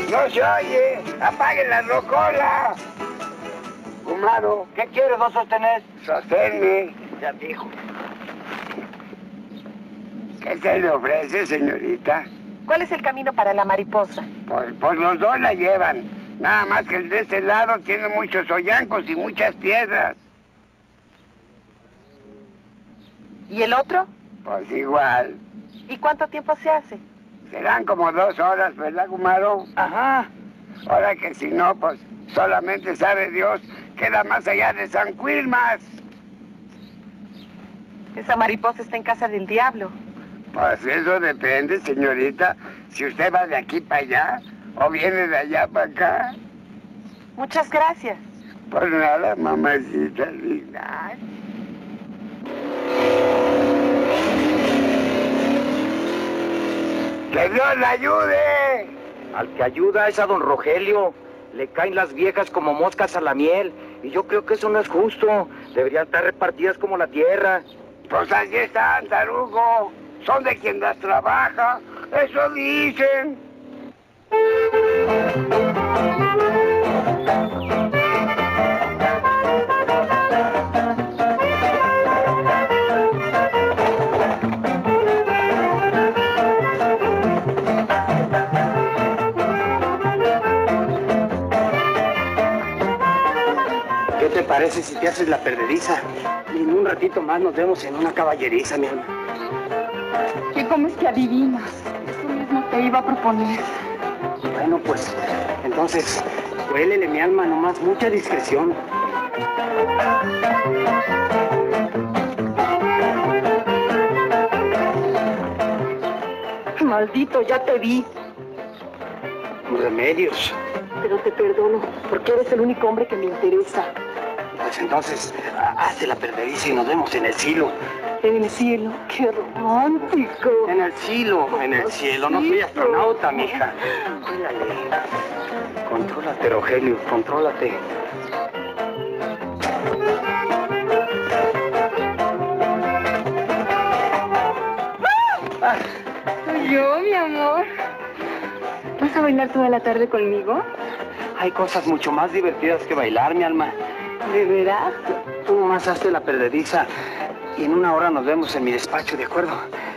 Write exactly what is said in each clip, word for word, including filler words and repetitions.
no se oye. Apague la rocola. Fumado. ¿Qué quieres, no sostener? Sosténme. Ya dijo. ¿Qué se le ofrece, señorita? ¿Cuál es el camino para la mariposa? Pues, pues los dos la llevan. Nada más que el de este lado tiene muchos hoyancos y muchas piedras. ¿Y el otro? Pues igual. ¿Y cuánto tiempo se hace? Serán como dos horas, ¿verdad, Gumaro? Ajá. Ahora que si no, pues solamente sabe Dios, queda más allá de San Quilmas. Esa mariposa está en casa del diablo. Pues eso depende, señorita. Si usted va de aquí para allá o viene de allá para acá. Muchas gracias. Pues nada, mamacita linda. ¡Que Dios la ayude! Al que ayuda es a don Rogelio. Le caen las viejas como moscas a la miel. Y yo creo que eso no es justo. Deberían estar repartidas como la tierra. Pues allí están, tarugo. Son de quien las trabaja. Eso dicen. ¿Qué te parece si te haces la perdediza? Y en un ratito más nos vemos en una caballeriza, mi alma. ¿Y cómo es que adivinas? Eso mismo te iba a proponer. Bueno, pues, entonces, huélele, mi alma, nomás mucha discreción. Maldito, ya te vi. Remedios. Pero te perdono, porque eres el único hombre que me interesa. Pues entonces, hazte la perdediza y nos vemos en el cielo. En el cielo, qué romántico. En el cielo, en el cielo. No soy astronauta, mija. Cuídale. Contrólate, Rogelio, contrólate. ¡Ah! Soy yo, mi amor. ¿Vas a bailar toda la tarde conmigo? Hay cosas mucho más divertidas que bailar, mi alma. ¿De veras? Tú nomás hazte la perdediza y en una hora nos vemos en mi despacho, ¿de acuerdo?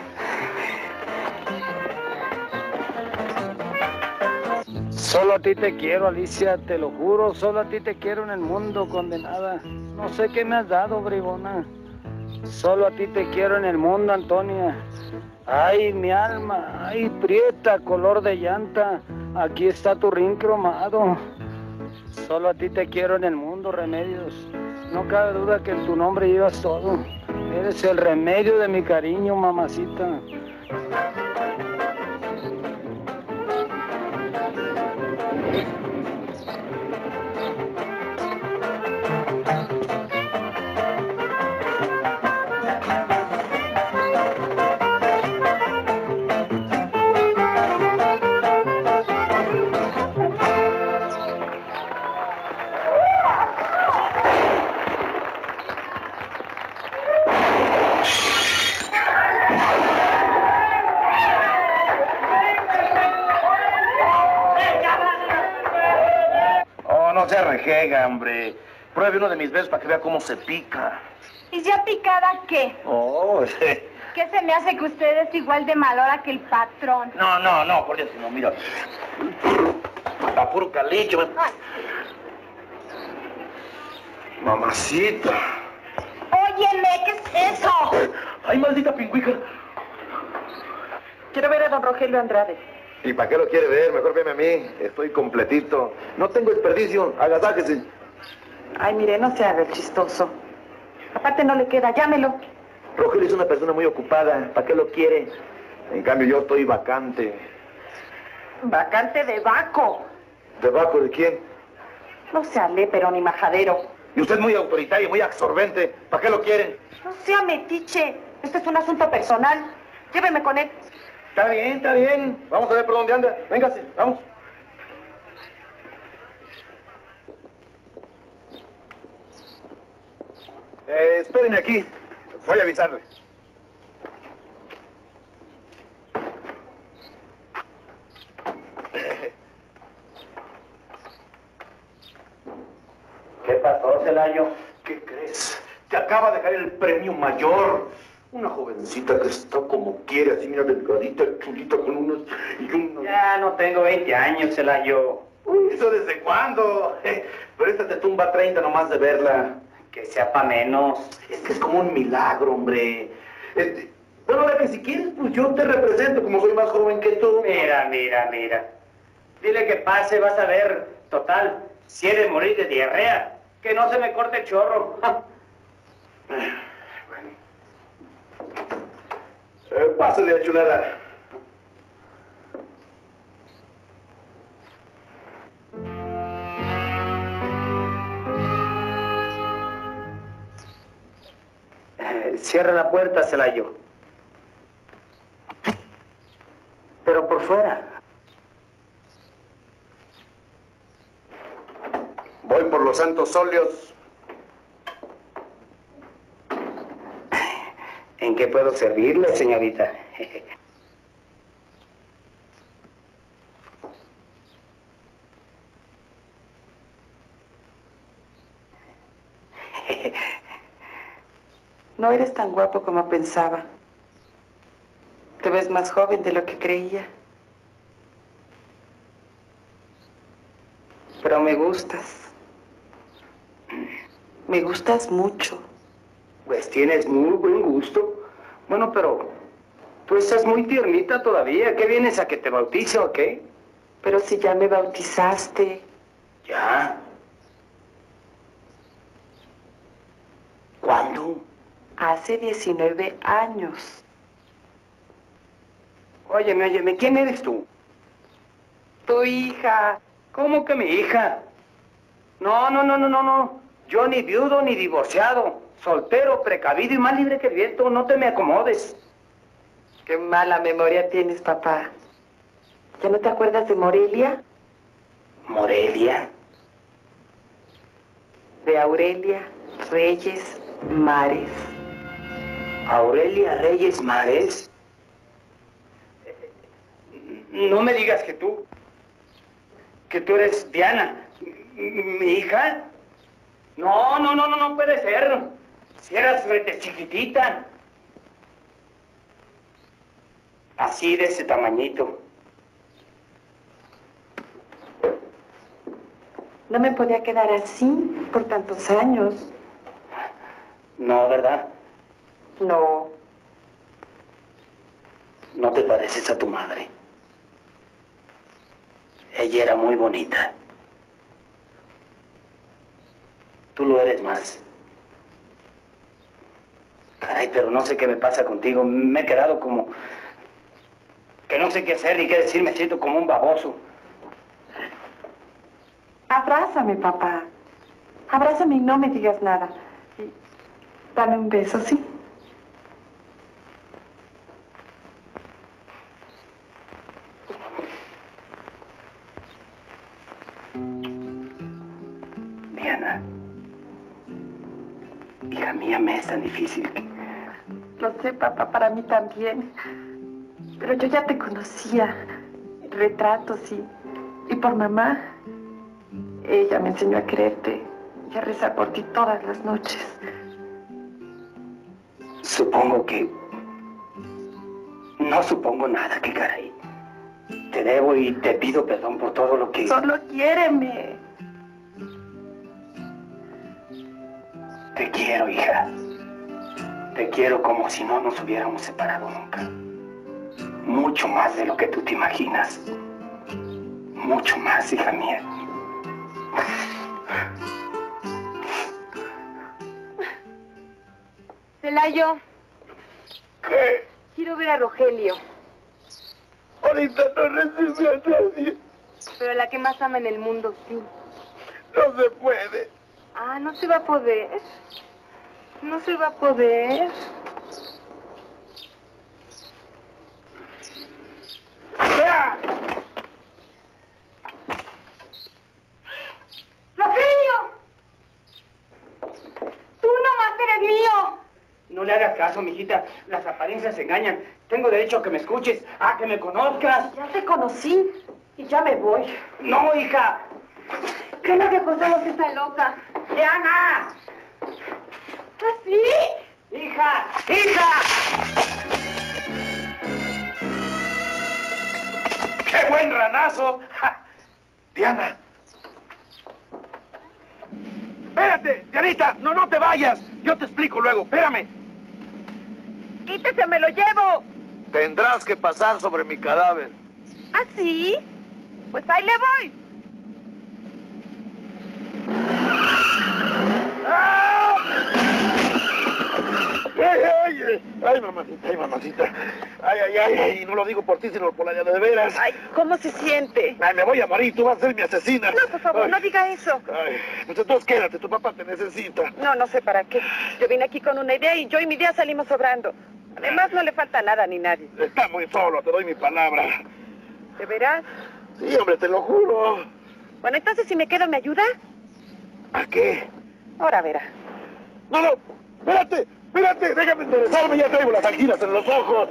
Solo a ti te quiero, Alicia, te lo juro. Solo a ti te quiero en el mundo, condenada. No sé qué me has dado, bribona. Solo a ti te quiero en el mundo, Antonia. Ay, mi alma, ay, prieta, color de llanta. Aquí está tu rin cromado. Solo a ti te quiero en el mundo, Remedios. No cabe duda que en tu nombre llevas todo. Eres el remedio de mi cariño, mamacita. No se rejega, hombre. Pruebe uno de mis besos para que vea cómo se pica. ¿Y ya picada qué? Oh, ¿Qué se me hace que usted es igual de malora que el patrón? No, no, no, por Dios, no, mira. A puro calicho. Ay. Mamacita. Óyeme, ¿qué es eso? Ay, maldita pingüija. Quiero ver a don Rogelio Andrade. ¿Y para qué lo quiere ver? Mejor veme a mí. Estoy completito. No tengo desperdicio. Agasájese. Ay, mire, no se haga el chistoso. Aparte no le queda, llámelo. Rogelio es una persona muy ocupada. ¿Para qué lo quiere? En cambio, yo estoy vacante. Vacante de Baco. ¿Debajo de quién? No sea lépero ni majadero. Y usted es muy autoritario, muy absorbente. ¿Para qué lo quieren? No sea metiche. Este es un asunto personal. Lléveme con él. Está bien, está bien. Vamos a ver por dónde anda. Véngase, vamos. Eh, espérenme aquí. Voy a avisarle. pasó, Celayo? ¿Qué crees? Te acaba de caer el premio mayor. Una jovencita que está como quiere, así mira, delgadita, chulita, con unos y unos... Ya no tengo veinte años, Celayo. Uy, ¿eso desde cuándo? Eh, pero esta te tumba treinta nomás de verla. Que sea pa' menos. Es que es como un milagro, hombre. Este, bueno, a ver, que si quieres, pues yo te represento, como soy más joven que tú. Mira, mira, mira. Dile que pase, vas a ver. Total, si he de morir de diarrea, que no se me corte el chorro. Bueno. Eh, pásale, chulada. Eh, cierra la puerta, Celayo. Pero por fuera. Voy por los santos óleos. ¿En qué puedo servirle, señorita? No eres tan guapo como pensaba. Te ves más joven de lo que creía. Pero me gustas. Me gustas mucho. Pues tienes muy buen gusto. Bueno, pero tú estás muy tiernita todavía. ¿Qué vienes a que te bautice o qué? Pero si ya me bautizaste. ¿Ya? ¿Cuándo? Hace diecinueve años. Óyeme, óyeme, ¿quién eres tú? Tu hija. ¿Cómo que mi hija? No, no, no, no, no, no. Yo ni viudo ni divorciado. Soltero, precavido y más libre que el viento. No te me acomodes. Qué mala memoria tienes, papá. ¿Ya no te acuerdas de Morelia? ¿Morelia? De Aurelia Reyes Mares. ¿Aurelia Reyes Mares? No me digas que tú... que tú eres Diana, mi hija. No, no, no, no, no puede ser. Si eras rete chiquitita. Así de ese tamañito. No me podía quedar así por tantos años. No, ¿verdad? No. No te pareces a tu madre. Ella era muy bonita. Tú lo eres más. Caray, pero no sé qué me pasa contigo. Me he quedado como... que no sé qué hacer ni qué decir. Me siento como un baboso. Abrázame, papá. Abrázame y no me digas nada. Y dame un beso, ¿sí? Diana. Hija mía, me es tan difícil. Lo sé, papá, para mí también. Pero yo ya te conocía. Retratos y... y por mamá. Ella me enseñó a quererte y a rezar por ti todas las noches. Supongo que... no supongo nada, qué caray. Te debo y te pido perdón por todo lo que... Solo quiéreme. Te quiero, hija. Te quiero como si no nos hubiéramos separado nunca. Mucho más de lo que tú te imaginas. Mucho más, hija mía. Celayo, ¿Qué? quiero ver a Rogelio, Ahorita no recibe a nadie. pero la que más ama en el mundo, sí. No se puede. Ah, no se va a poder. No se va a poder. ¡Ya! ¡Rogelio! ¡Tú nomás eres mío! No le hagas caso, mijita. Las apariencias engañan. Tengo derecho a que me escuches, a que me conozcas. Ya te conocí y ya me voy. No, hija. ¿Qué es lo que pasó que está loca? ¡Diana! ¿Así? ¡Hija! ¡Hija! ¡Qué buen ranazo! ¡Ja! Diana. Espérate, Dianita, no, no te vayas. Yo te explico luego, espérame. ¡Quítese, me lo llevo! Tendrás que pasar sobre mi cadáver. ¿Ah, sí? Pues ahí le voy. ¡Ah! ¡Ay, ay, ay, mamacita, ay, mamacita! ¡Ay, ay, ay, ay! No lo digo por ti, sino por la de veras. Ay, ¿cómo se siente? Ay, me voy a morir, tú vas a ser mi asesina. No, por favor, ay. no diga eso. Ay, pues entonces quédate, tu papá te necesita. No, no sé para qué. Yo vine aquí con una idea y yo y mi idea salimos sobrando. Además, no le falta nada ni nadie. Está muy solo, te doy mi palabra. ¿De veras? Sí, hombre, te lo juro. Bueno, entonces, si me quedo, ¿me ayuda? ¿A qué? Ahora verá. No, no, espérate, espérate, déjame interesarme, ya traigo las anginas en los ojos.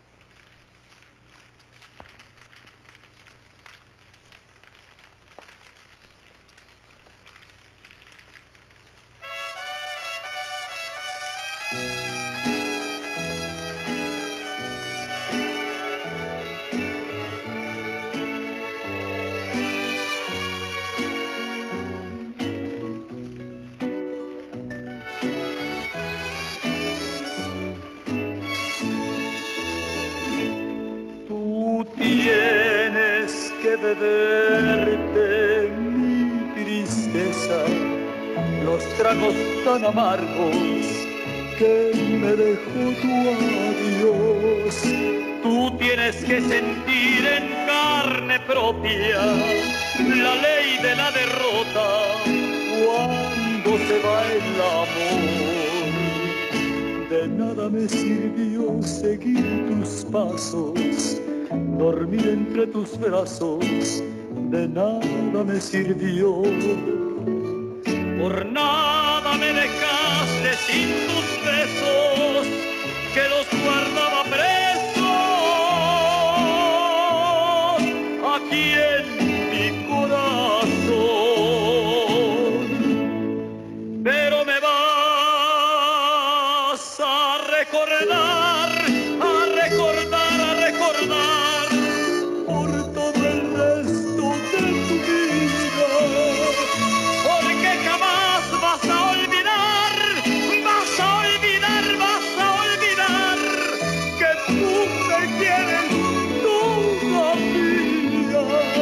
Tienes que beberte mi tristeza, los tragos tan amargos que me dejó tu adiós. Tú tienes que sentir en carne propia la ley de la derrota cuando se va el amor. De nada me sirvió seguir tus pasos, dormir entre tus brazos, de nada me sirvió. Por nada me dejaste sin tus besos, que los guardaba presos aquí en mi corazón. Pero me vas a recordar, a recordar, a recordar por todo el resto de tu vida, porque jamás vas a olvidar, vas a olvidar, vas a olvidar que tú me quieres todavía.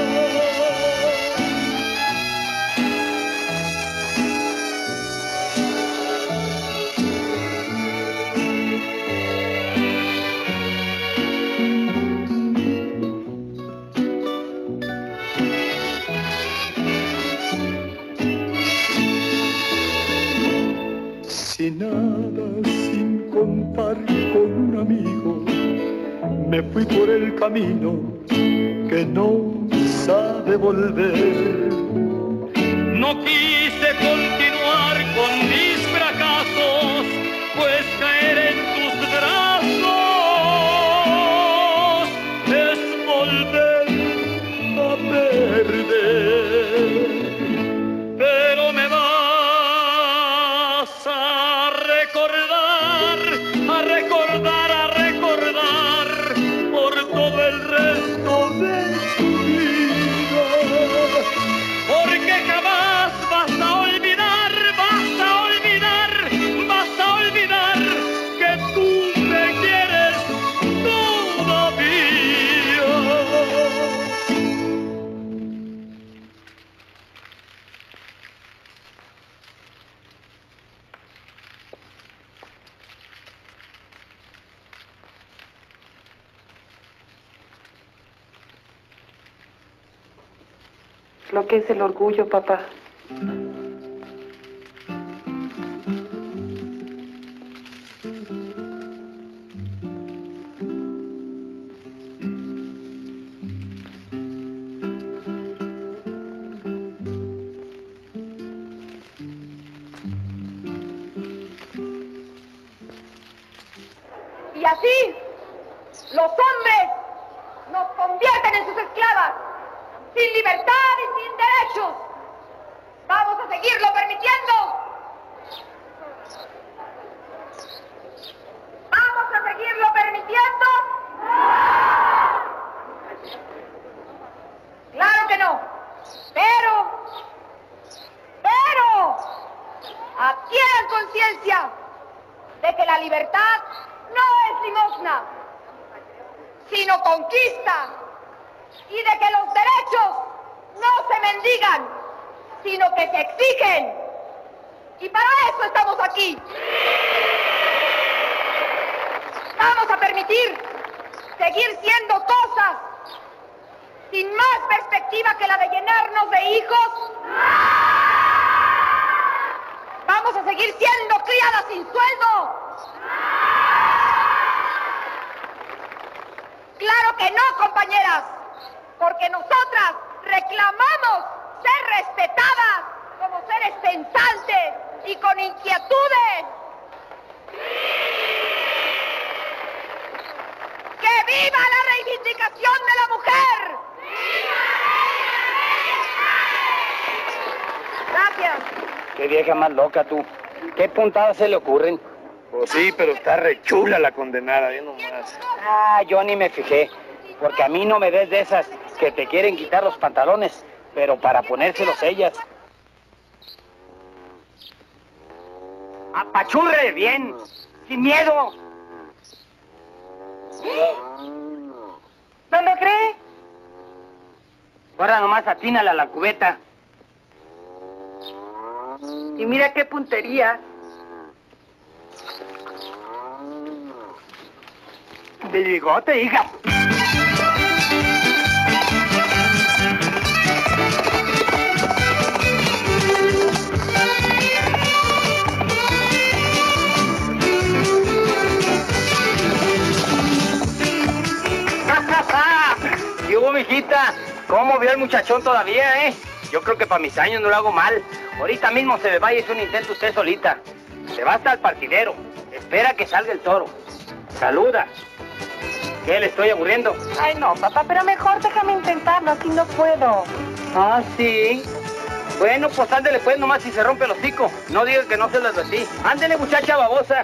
Sin nada, sin contar con un amigo, me fui por el camino que no sabe volver. No quise continuar con mis fracasos, pues caer en tus brazos es volver a perder. Pero me vas a recordar, a recordar, a recordar por todo el resto de tu vida, porque jamás vas a olvidar, vas a olvidar, vas a olvidar que tú me quieres todavía. Lo que es el orgullo, papá. Y así, los hombres nos convierten en sus esclavas, sin libertad y sin derechos. ¡Vamos a seguirlo permitiendo! ¡Vamos a seguirlo permitiendo! ¡Claro que no! Pero, pero, adquieran conciencia de que la libertad no es limosna, sino conquista, y de que los derechos no se mendigan, sino que se exigen. Y para eso estamos aquí. Vamos a permitir seguir siendo cosas sin más perspectiva que la de llenarnos de hijos. Vamos a seguir siendo criadas sin sueldo. Claro que no, compañeras, porque nosotras reclamamos ser respetadas como seres pensantes y con inquietudes. ¡Que viva la reivindicación de la mujer! Gracias. Qué vieja más loca tú. ¿Qué puntadas se le ocurren? Pues sí, pero está re chula la condenada, bien nomás. Ah, yo ni me fijé. Porque a mí no me des de esas que te quieren quitar los pantalones, pero para ponérselos ellas. ¡Apachurre bien! ¡Sin miedo! ¿No lo cree? Ahora nomás atínala a la cubeta. Y mira qué puntería. De bigote, hija. ¿Qué hubo, mijita? ¿Cómo vio el muchachón todavía, eh? Yo creo que para mis años no lo hago mal. Ahorita mismo se me va y es un intento usted solita. Se va hasta el partidero. Espera que salga el toro. Saluda. ¿Qué, le estoy aburriendo? Ay, no, papá, pero mejor déjame intentarlo, así no puedo. Ah, sí. Bueno, pues ándele pues nomás si se rompe el hocico. No diga que no se lo advertí. Ándele, muchacha babosa.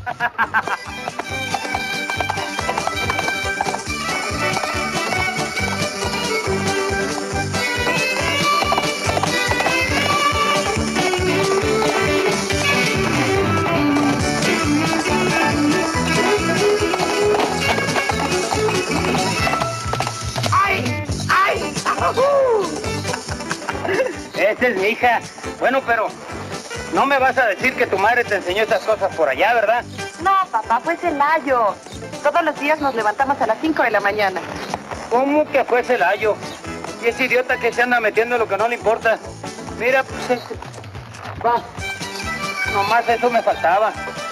Esa es mi hija. Bueno, pero no me vas a decir que tu madre te enseñó esas cosas por allá, ¿verdad? No, papá, fue Celayo. Todos los días nos levantamos a las cinco de la mañana. ¿Cómo que fue Celayo? Y ese idiota que se anda metiendo en lo que no le importa. Mira, pues... Este... Va. Nomás eso me faltaba.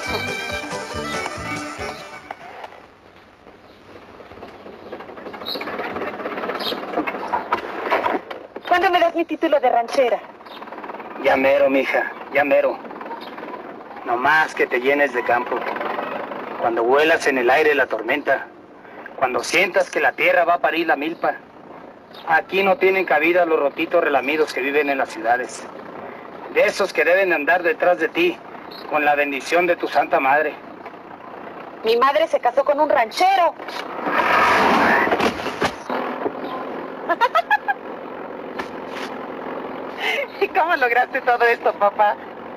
¿Cuándo me das mi título de ranchera? Ya mero, mija, ya mero. Nomás que te llenes de campo. Cuando vuelas en el aire la tormenta. Cuando sientas que la tierra va a parir la milpa. Aquí no tienen cabida los rotitos relamidos que viven en las ciudades. De esos que deben andar detrás de ti, con la bendición de tu santa madre. Mi madre se casó con un ranchero. ¿Y cómo lograste todo esto, papá?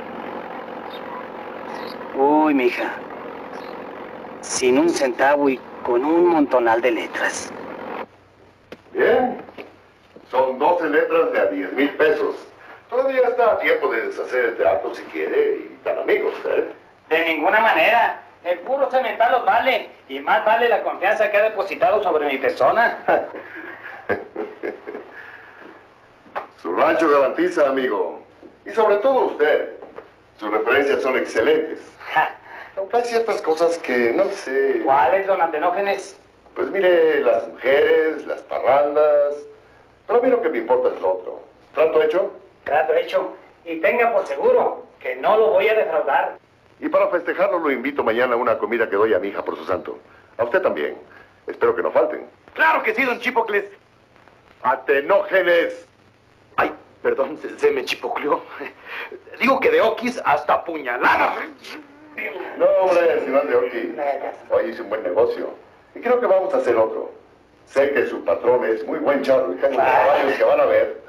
Uy, mija. Sin un centavo y con un montonal de letras. Bien. Son doce letras de a diez mil pesos. Todavía está a tiempo de deshacer el trato si quiere y tan amigos, ¿eh? De ninguna manera. El puro cemental los vale. Y más vale la confianza que ha depositado sobre mi persona. Su rancho garantiza, amigo. Y sobre todo usted. Sus referencias son excelentes. Ja. Aunque hay ciertas cosas que no sé... ¿Cuáles, don Antenógenes? Pues mire, las mujeres, las parrandas... Pero a mí lo que me importa es lo otro. ¿Trato hecho? Trato hecho. Y tenga por seguro que no lo voy a defraudar. Y para festejarlo lo invito mañana a una comida que doy a mi hija por su santo. A usted también. Espero que no falten. Claro que sí, don Chipocles. ¡Atenógenes! Ay, Perdón, se, se me chipocleó. Digo que de oquis hasta puñaladas. No, hombre, señor de Oquis. Hoy hice un buen negocio. Y creo que vamos a hacer otro. Sé que su patrón es muy buen charro y tengo caballos que van a ver.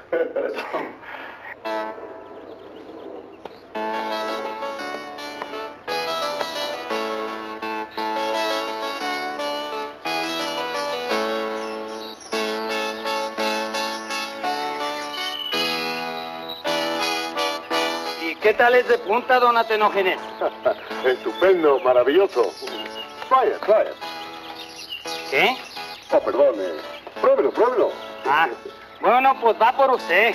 ¿Qué tal es de punta, don Atenógenes? Estupendo, maravilloso. Vaya, vaya. ¿Qué? Oh, perdón. Eh. Pruébelo, pruébelo. Ah, bueno, pues va por usted.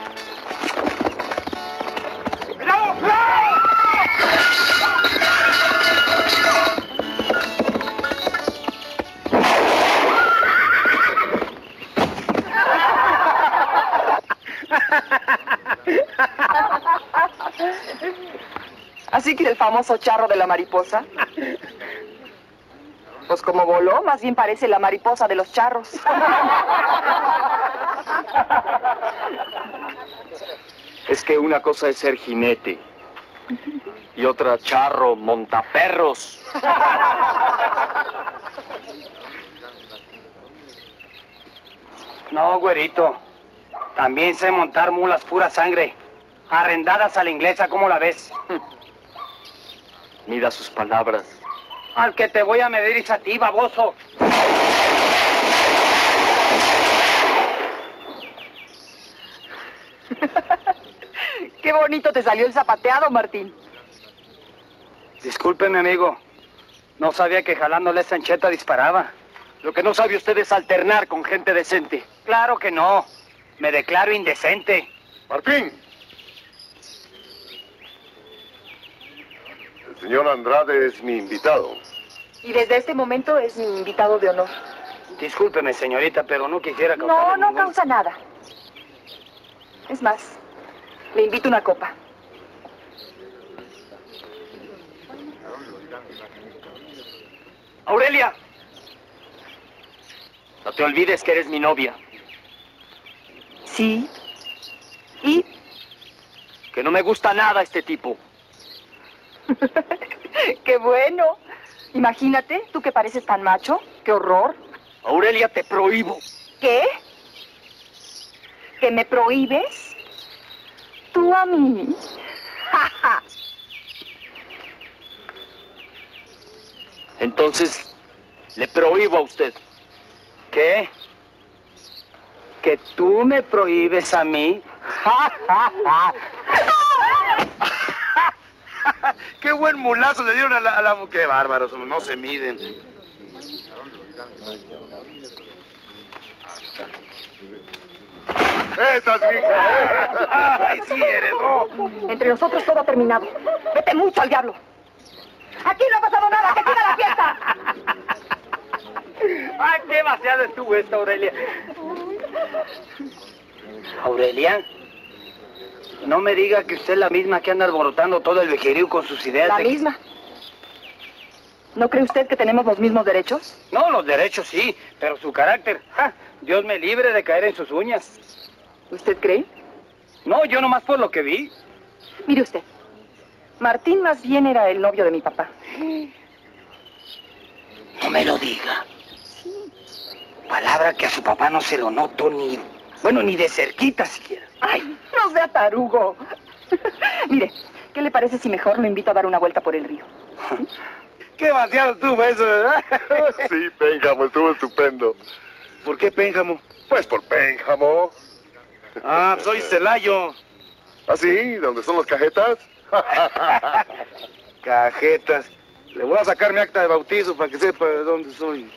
¡Cuidado! ¡Cuidado! Así que el famoso charro de la mariposa. Pues como voló, más bien parece la mariposa de los charros. Es que una cosa es ser jinete y otra charro, montaperros. No, güerito. También sé montar mulas pura sangre. Arrendadas a la inglesa, ¿cómo la ves? Mida sus palabras. Al que te voy a medir es a ti, baboso. Qué bonito te salió el zapateado, Martín. Discúlpeme, amigo. No sabía que jalándole esa ancheta disparaba. Lo que no sabe usted es alternar con gente decente. Claro que no. Me declaro indecente. Martín. El señor Andrade es mi invitado. Y desde este momento es mi invitado de honor. Discúlpeme, señorita, pero no quisiera causar No, no ningún... causa nada. Es más, le invito una copa. Aurelia, no te olvides que eres mi novia. Sí. ¿Y? Que no me gusta nada este tipo. ¡Qué bueno! Imagínate, tú que pareces tan macho. ¡Qué horror! Aurelia, te prohíbo. ¿Qué? ¿Que me prohíbes? ¿Tú a mí? Entonces, le prohíbo a usted. ¿Qué? ¿Que tú me prohíbes a mí? ¡Qué buen mulazo le dieron a la... A la... ¡Qué bárbaros! No se miden. ¡Esa es mi hija! ¡Ay, sí, heredó! Entre nosotros todo ha terminado. Vete mucho al diablo. Aquí no ha pasado nada, que siga la fiesta. ¡Ay, qué demasiado estuvo esto, Aurelia! ¿Aurelia? No me diga que usted es la misma que anda alborotando todo el vejerío con sus ideas. La de... misma. ¿No cree usted que tenemos los mismos derechos? No, los derechos sí, pero su carácter, ¡ja! Dios me libre de caer en sus uñas. ¿Usted cree? No, yo nomás por lo que vi. Mire usted, Martín más bien era el novio de mi papá. No me lo diga. Palabra que a su papá no se lo noto ni... Bueno, ni de cerquita siquiera. ¡Ay, no sea tarugo! Mire, ¿qué le parece si mejor lo invito a dar una vuelta por el río? ¡Qué demasiado estuvo eso, ¿verdad? Sí, Pénjamo, estuvo estupendo. ¿Por qué Pénjamo? Pues por Pénjamo. Ah, soy Celayo. ¿Ah, sí? ¿Dónde son los cajetas? Cajetas. Le voy a sacar mi acta de bautizo para que sepa de dónde soy.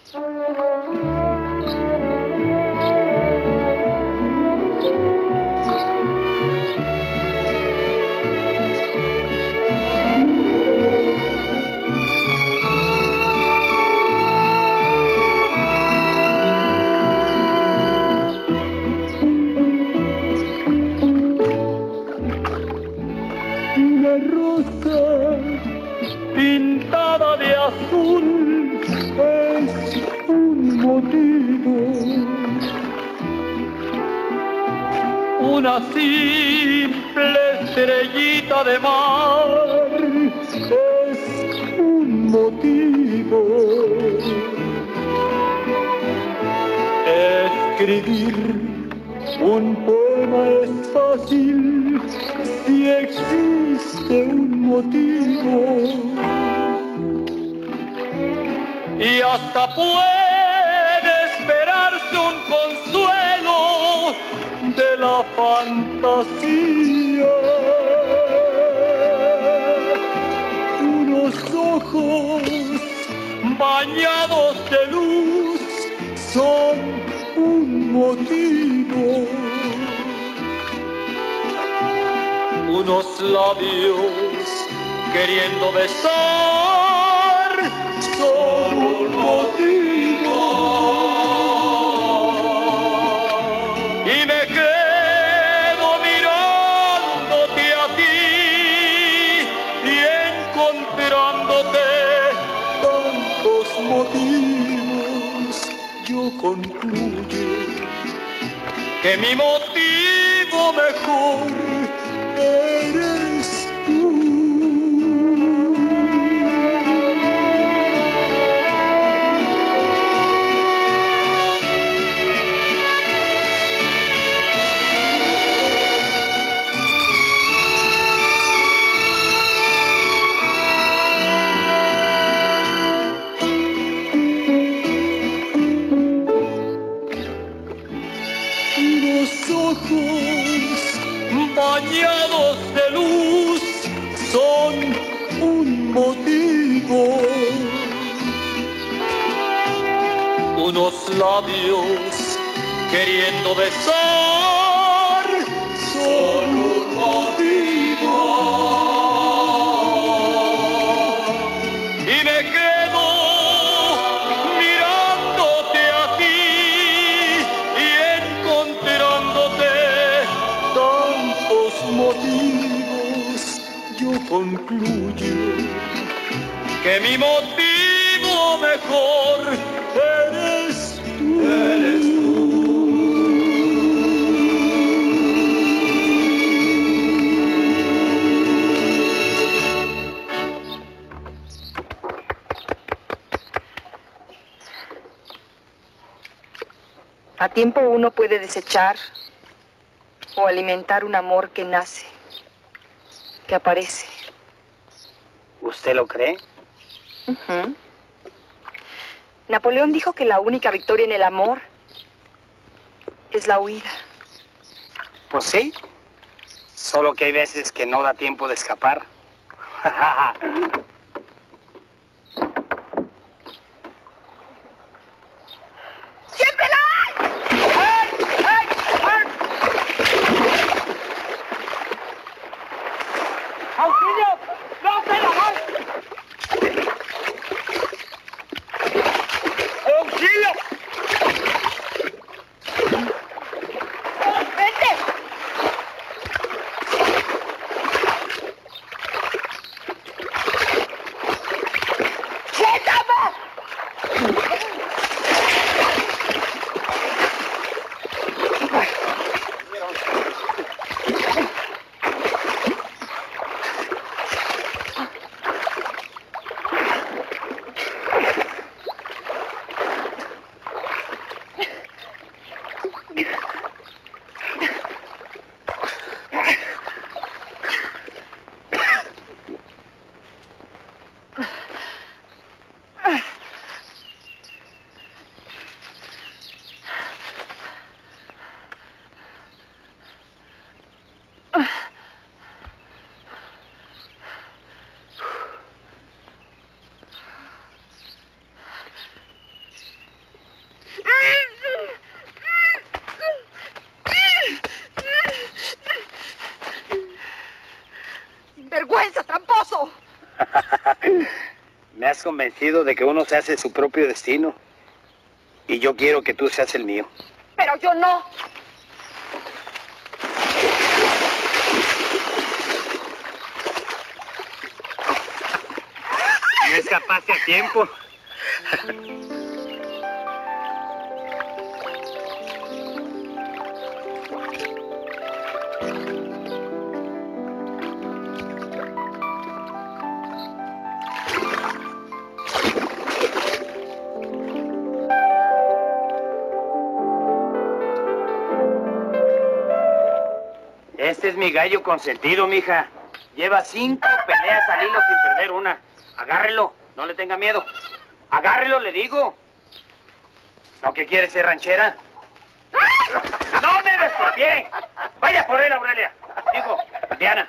Una rosa pintada de azul es un motivo una simple estrellita de mar es un motivo. Escribir un poema es fácil si existe un motivo. Y hasta puede esperarse un consuelo de la fantasía. Unos ojos bañados de luz son un motivo. Unos labios queriendo besar son un motivo. Y me quedo mirándote a ti y encontrándote tantos motivos. Yo concluyo que mi motivo mejor eres tú. Bañados de luz son un motivo. Unos labios queriendo besar son un motivo. Y me quedo mirándote a ti y encontrándote tantos motivos. Yo concluyo que mi motivo mejor eres tú. Eres tú. A tiempo uno puede desechar o alimentar un amor que nace, que aparece. ¿Usted lo cree? Uh-huh. Napoleón dijo que la única victoria en el amor es la huida. Pues sí, solo que hay veces que no da tiempo de escapar. ¡Siempre la hay! ¡Ay, ay, ay! ¡Auxilio! ¡No se la van! ¡Auxilio! ¡Vente! ¡Suéltame! ¡Vergüenza, tramposo! Me has convencido de que uno se hace su propio destino. Y yo quiero que tú seas el mío. Pero yo no. No escapaste a tiempo. Este es mi gallo consentido, mija. Lleva cinco peleas al hilo sin perder una. Agárrelo, no le tenga miedo. Agárrelo, le digo. ¿No que quiere ser ranchera? ¡No me desconfié! Vaya por él, Aurelia. Digo, Diana.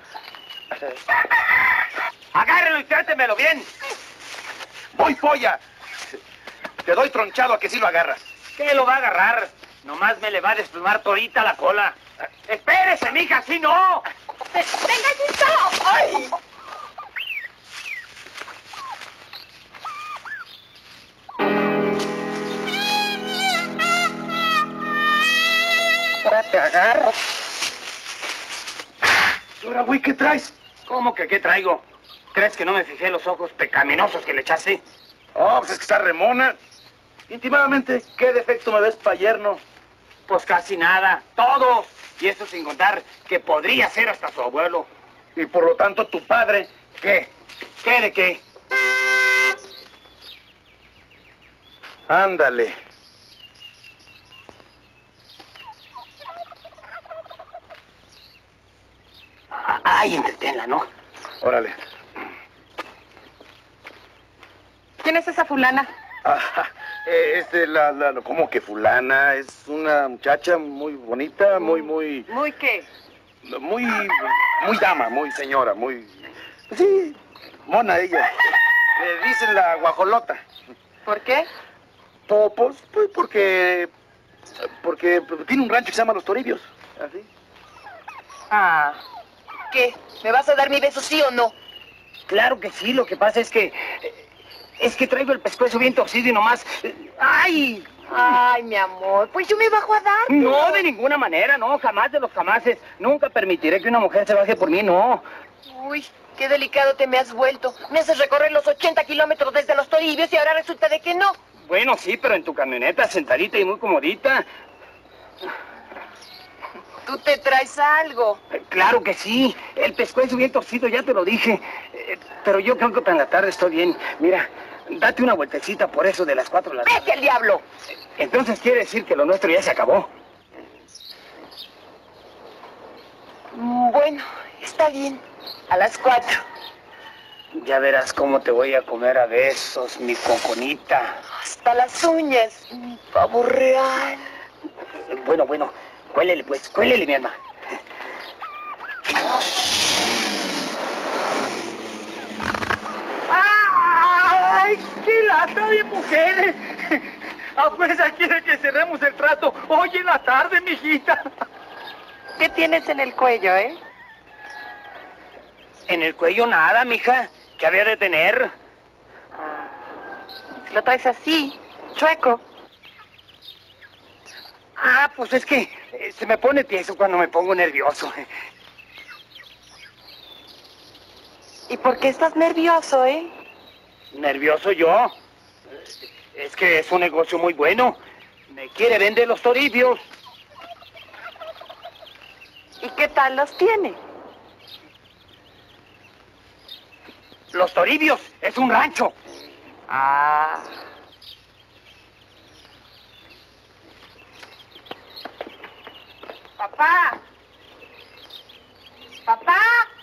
Agárrelo y trátemelo bien. ¡Voy, polla! Te doy tronchado a que sí lo agarras. ¿Qué lo va a agarrar? Nomás me le va a desplumar todita la cola. ¡Espérese, mija! ¡Sí, no! ¡Venga, Chico! ¡Ay! Ahora te agarro. Ahora, güey, ¿qué traes? ¿Cómo que qué traigo? ¿Crees que no me fijé los ojos pecaminosos que le echaste? Oh, pues es que está remona. Íntimamente, ¿qué defecto me ves pa' yerno? Pues casi nada. Todos. Y eso sin contar que podría ser hasta su abuelo. Y por lo tanto, tu padre, ¿qué? ¿Qué de qué? Ándale. Ay, entretenla, ¿no? Órale. ¿Quién es esa fulana? Ah, es de la, la, ¿cómo que fulana? Es una muchacha muy bonita, muy, muy... ¿Muy qué? Muy, muy dama, muy señora, muy... Sí, mona ella. Le dicen la guajolota. ¿Por qué? Pues, pues, pues porque... Porque tiene un rancho que se llama Los Toribios. Así. Ah. ¿Qué? ¿Me vas a dar mi beso, sí o no? Claro que sí, lo que pasa es que... Es que traigo el pescuezo bien torcido y nomás... ¡Ay! Ay, mi amor, pues yo me bajo a dar. No, de ninguna manera, no, jamás de los jamases. Nunca permitiré que una mujer se baje por mí, no. Uy, qué delicado te me has vuelto. Me haces recorrer los ochenta kilómetros desde Los Toribios y ahora resulta de que no. Bueno, sí, pero en tu camioneta, sentadita y muy comodita. Tú te traes algo. Claro que sí, el pescuezo bien torcido, ya te lo dije. Eh, pero yo creo que para la tarde estoy bien. Mira, date una vueltecita por eso de las cuatro de la tarde. ¡Vete al diablo! Entonces quiere decir que lo nuestro ya se acabó. Bueno, está bien. A las cuatro. Ya verás cómo te voy a comer a besos, mi coconita. Hasta las uñas, mi pavo real. Bueno, bueno, cuélele pues, cuélele, mi alma. ¡Ay, qué lata de mujeres! A fuerza quiere que cerremos el trato hoy en la tarde, mijita. ¿Qué tienes en el cuello, eh? En el cuello nada, mija. ¿Qué había de tener? Ah, si lo traes así, chueco. Ah, pues es que eh, se me pone tieso cuando me pongo nervioso. ¿Y por qué estás nervioso, eh? ¿Nervioso yo? Es que es un negocio muy bueno. Me quiere vender Los Toribios. ¿Y qué tal los tiene? Los Toribios es un rancho. Ah. Papá. Papá.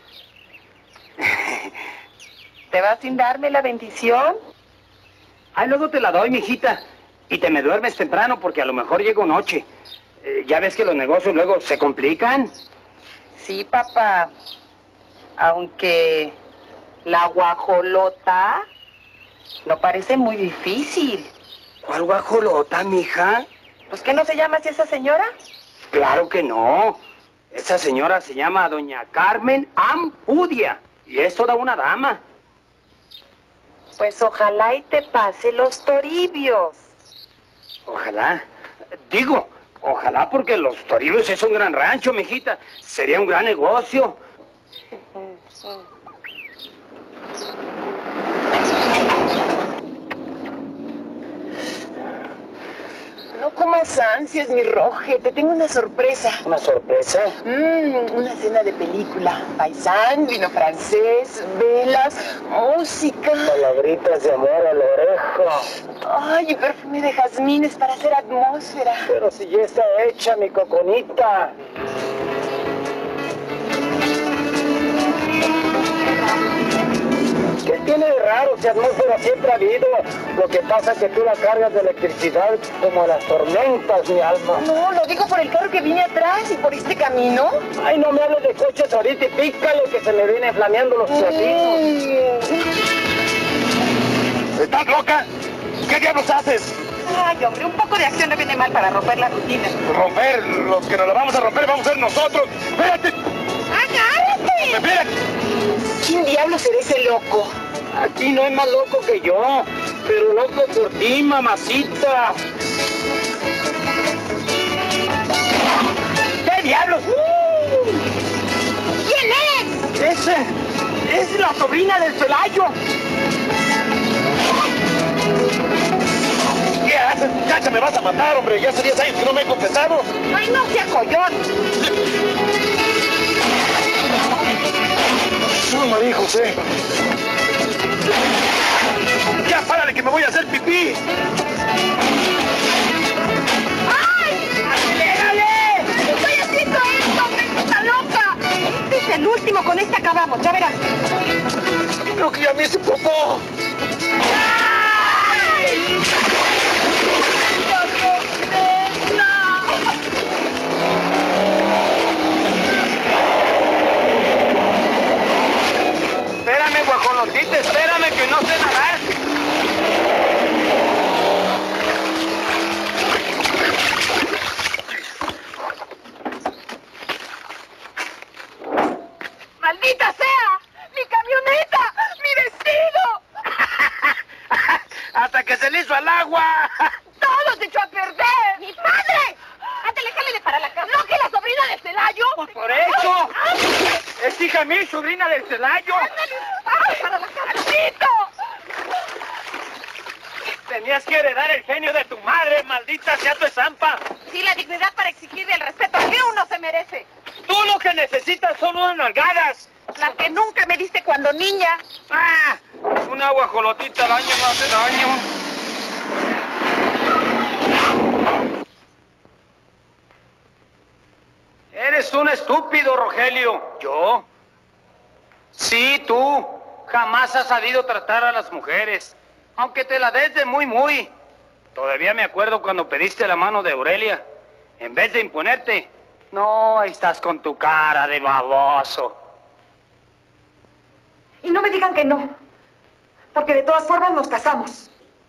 ¿Te vas sin darme la bendición? Ay, luego te la doy, mijita. Y te me duermes temprano porque a lo mejor llego noche. Eh, ya ves que los negocios luego se complican. Sí, papá. Aunque la guajolota no parece muy difícil. ¿Cuál guajolota, mija? ¿Pues qué no se llama así esa señora? Claro que no. Esa señora se llama doña Carmen Ampudia. Y es toda una dama. Pues ojalá y te pase Los Toribios. Ojalá. Digo, ojalá porque Los Toribios es un gran rancho, mijita. Sería un gran negocio. No no comas ansias, mi Roge. Te tengo una sorpresa. ¿Una sorpresa? Mmm, una cena de película. Paisán, vino francés, velas, música. Palabritas de amor a la oreja. Ay, y perfume de jazmines para hacer atmósfera. Pero si ya está hecha, mi coconita. ¿Qué tiene de raro si atmósfera siempre ha habido? Lo que pasa es que tú la cargas de electricidad como las tormentas, mi alma. No, lo digo por el carro que viene atrás y por este camino. Ay, no me hables de coches ahorita y pícale que se me vienen flameando los platinos. ¿Estás loca? ¿Qué diablos haces? Ay, hombre, un poco de acción no viene mal para romper la rutina. ¿Romper? Los que nos la vamos a romper vamos a ser nosotros. ¡Espérate! ¡Agárrate! ¡Espérate! ¿Quién diablos será ese loco? Aquí no es más loco que yo, pero loco por ti, mamacita. ¿Qué diablos? ¿Quién es? Ese es la sobrina del Celayo. ¿Qué haces, muchacha? Me vas a matar, hombre. Ya hace diez años que no me he confesado. ¡Ay, no sea collón! No, María José. Ya, párale que me voy a hacer pipí. ¡Ay! ¡Acelérale! ¡Estoy haciendo esto, hombre! ¡Está loca! Este es el último, con este acabamos, ya verás. Creo que ya me hice popó. ¡Ay! Espérame, guajolotita, espérame que no sé nadar. ¡Maldita sea! ¡Mi camioneta! ¡Mi vestido! Hasta que se le hizo al agua. ¡Todo se echó a perder! ¡Mi padre! ¡Ándale, jámele para la casa! ¿No que la sobrina de Celayo? Pues por eso. Es hija mía y sobrina del Celayo. ¡Ándale! ¡Ay, para la casa! ¡Maldito! Tenías que heredar el genio de tu madre, maldita sea tu estampa. Sí, la dignidad para exigirle el respeto que uno se merece. Tú lo que necesitas son unas nalgadas. La que nunca me diste cuando niña. ¡Ah! Una guajolotita al año no hace daño. Eres un estúpido, Rogelio. ¿Yo? Sí, tú. Jamás has sabido tratar a las mujeres. Aunque te la des de muy, muy. Todavía me acuerdo cuando pediste la mano de Aurelia. En vez de imponerte. No, ahí estás con tu cara de baboso. Y no me digan que no, porque de todas formas nos casamos.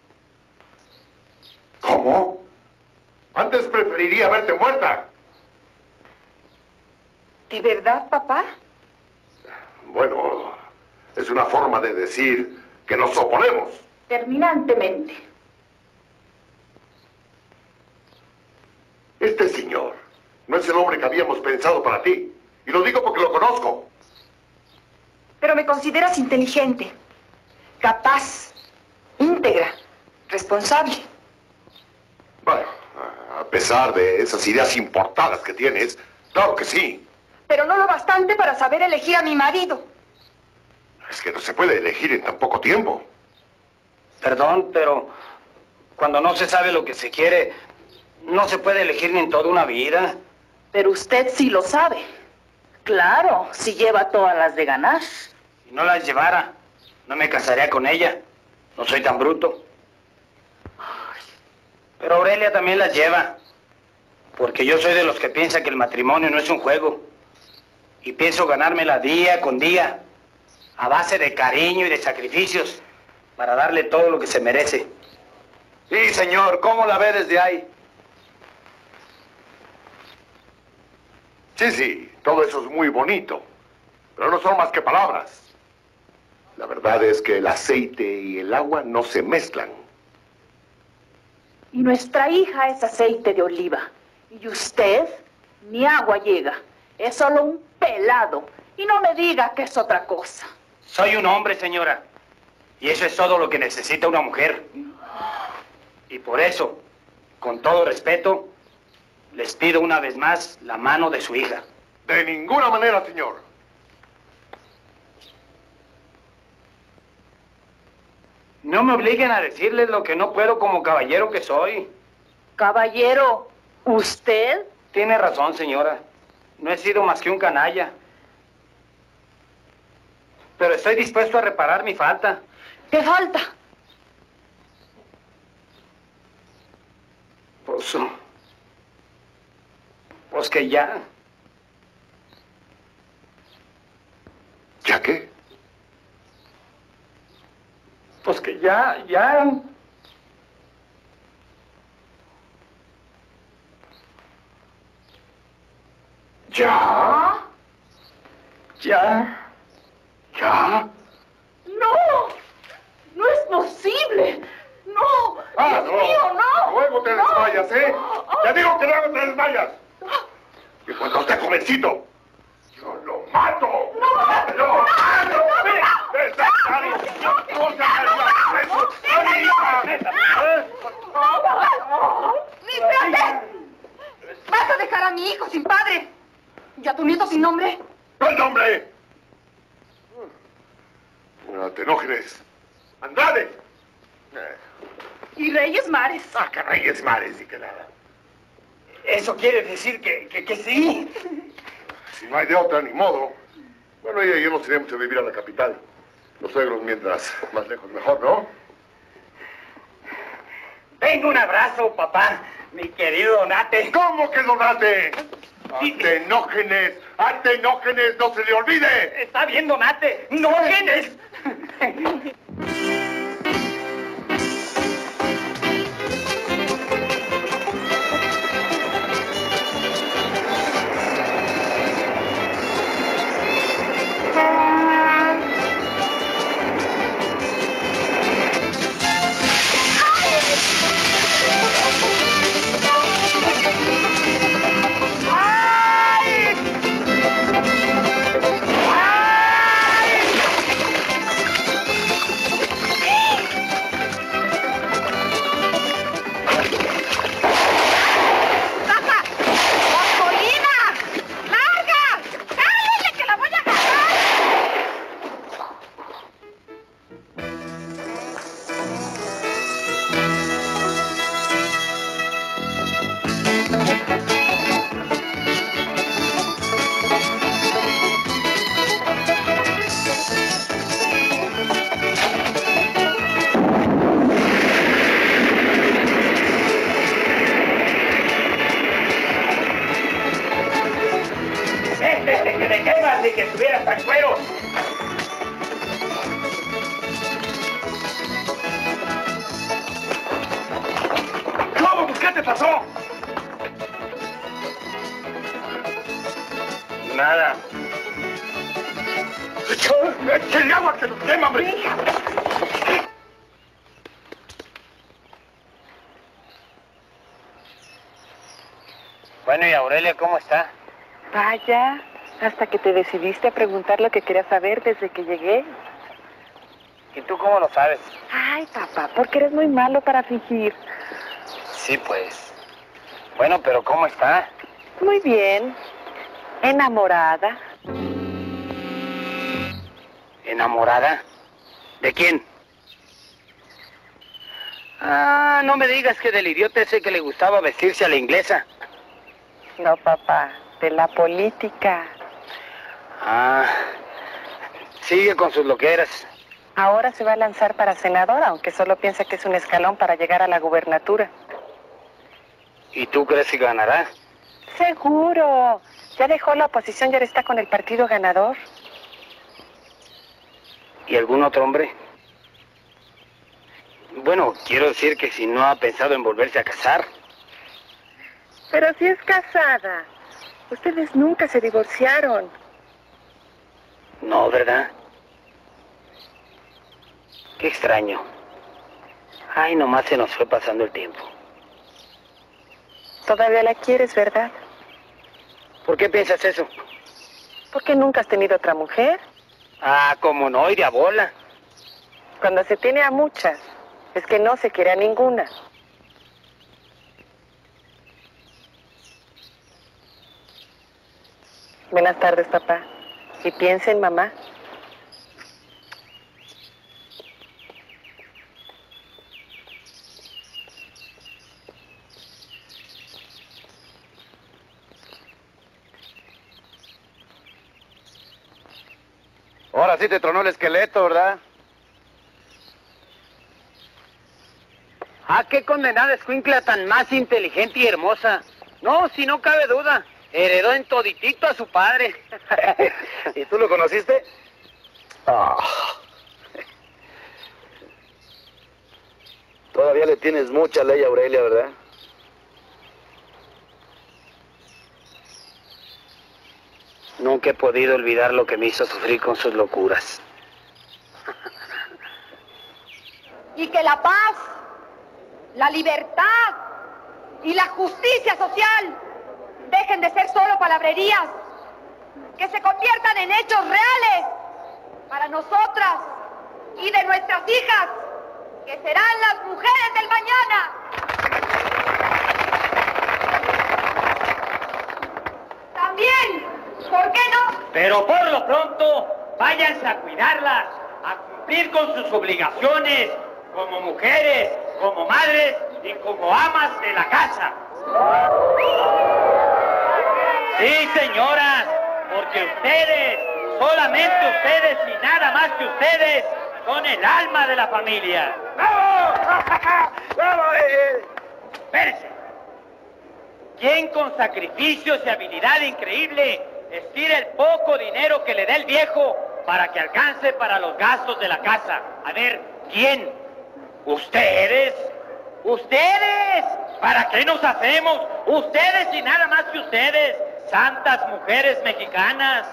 ¿Cómo? Antes preferiría verte muerta. ¿De verdad, papá? Bueno, es una forma de decir que nos oponemos. Terminantemente. Este señor no es el hombre que habíamos pensado para ti. Y lo digo porque lo conozco. Pero me consideras inteligente, capaz, íntegra, responsable. Bueno, a pesar de esas ideas importadas que tienes, claro que sí. Pero no lo bastante para saber elegir a mi marido. Es que no se puede elegir en tan poco tiempo. Perdón, pero cuando no se sabe lo que se quiere, no se puede elegir ni en toda una vida. Pero usted sí lo sabe. Claro, si lleva todas las de ganar. Si no las llevara, no me casaría con ella. No soy tan bruto. Pero Aurelia también las lleva. Porque yo soy de los que piensa que el matrimonio no es un juego. Y pienso ganármela día con día. A base de cariño y de sacrificios. Para darle todo lo que se merece. Sí, señor. ¿Cómo la ve desde ahí? Sí, sí, todo eso es muy bonito. Pero no son más que palabras. La verdad es que el aceite y el agua no se mezclan. Y nuestra hija es aceite de oliva. Y usted, ni agua llega. Es solo un pelado. Y no me diga que es otra cosa. Soy un hombre, señora. Y eso es todo lo que necesita una mujer. Y por eso, Con todo respeto, les pido una vez más la mano de su hija. De ninguna manera, señor. No me obliguen a decirles lo que no puedo como caballero que soy. Caballero, ¿usted? Tiene razón, señora. No he sido más que un canalla. Pero estoy dispuesto a reparar mi falta. ¿Qué falta? Pues, pues que ya. ¿Ya qué? Pues que ya, ya. ¿Ya? ¿Ya? ¿Ya? ¡No! ¡No es posible! ¡No! ¡Ah, ¡Dios no! mío, no! Luego te no. desmayas, ¿eh? Oh. ¡Ya digo que luego te desmayas! Y cuando esté jovencito, yo lo mato. ¡No! ¡Lo ¡No! mato! ¡No! ¡Ven! ¡Desactado! ¡No se haga eso! ¡Límpiate! ¡Vas a dejar a mi hijo sin padre! ¿Y a tu nieto sin nombre? ¡El nombre! No te enojes. ¡Andrade! ¿Y Reyes Mares? ¡Ah, que Reyes Mares y que nada! Eso quiere decir que, que, que sí. Si no hay de otra, ni modo. Bueno, ella y yo nos iremos a vivir a la capital. Los suegros mientras más lejos mejor, ¿no? Venga, un abrazo, papá. Mi querido Donate. ¿Cómo que Donate? Atenógenes, Atenógenes, no se le olvide. Está bien, Donate. ¡Nógenes! Nada. ¡Échale agua que nos quema, hombre! Bueno, ¿y Aurelia cómo está? Vaya, hasta que te decidiste a preguntar lo que querías saber desde que llegué. ¿Y tú cómo lo sabes? Ay, papá, porque eres muy malo para fingir. Sí, pues. Bueno, pero ¿cómo está? Muy bien. Enamorada. ¿Enamorada? ¿De quién? Ah, no me digas que del idiota ese que le gustaba vestirse a la inglesa. No, papá, de la política. Ah, sigue con sus loqueras. Ahora se va a lanzar para senador, aunque solo piensa que es un escalón para llegar a la gubernatura. ¿Y tú crees que ganará? Seguro. Ya dejó la oposición y ahora está con el partido ganador. ¿Y algún otro hombre? Bueno, quiero decir que si no ha pensado en volverse a casar. Pero si es casada. Ustedes nunca se divorciaron. No, ¿verdad? Qué extraño. Ay, nomás se nos fue pasando el tiempo. Todavía la quieres, ¿verdad? ¿Por qué piensas eso? Porque nunca has tenido otra mujer. Ah, como no, y de a bola. Cuando se tiene a muchas, es que no se quiere a ninguna. Buenas tardes, papá. ¿Y piensa en mamá? Ahora sí te tronó el esqueleto, ¿verdad? Ah, qué condenada escuincla tan más inteligente y hermosa. No, si no cabe duda. Heredó en toditito a su padre. ¿Y tú lo conociste? Oh. Todavía le tienes mucha ley a Aurelia, ¿verdad? Nunca he podido olvidar lo que me hizo sufrir con sus locuras. Y que la paz, la libertad y la justicia social dejen de ser solo palabrerías, que se conviertan en hechos reales para nosotras y de nuestras hijas, que serán las mujeres del mañana. También, ¿por qué no? Pero por lo pronto, váyanse a cuidarlas, a cumplir con sus obligaciones como mujeres, como madres y como amas de la casa. Sí, señoras, porque ustedes, solamente ustedes y nada más que ustedes, son el alma de la familia. ¡Bravo! ¡Bravo! Eh! Espérense. ¿Quién con sacrificios y habilidad increíble estira el poco dinero que le da el viejo para que alcance para los gastos de la casa? A ver, ¿quién? ¿Ustedes? ¿Ustedes? ¿Para qué nos hacemos? Ustedes y nada más que ustedes, santas mujeres mexicanas.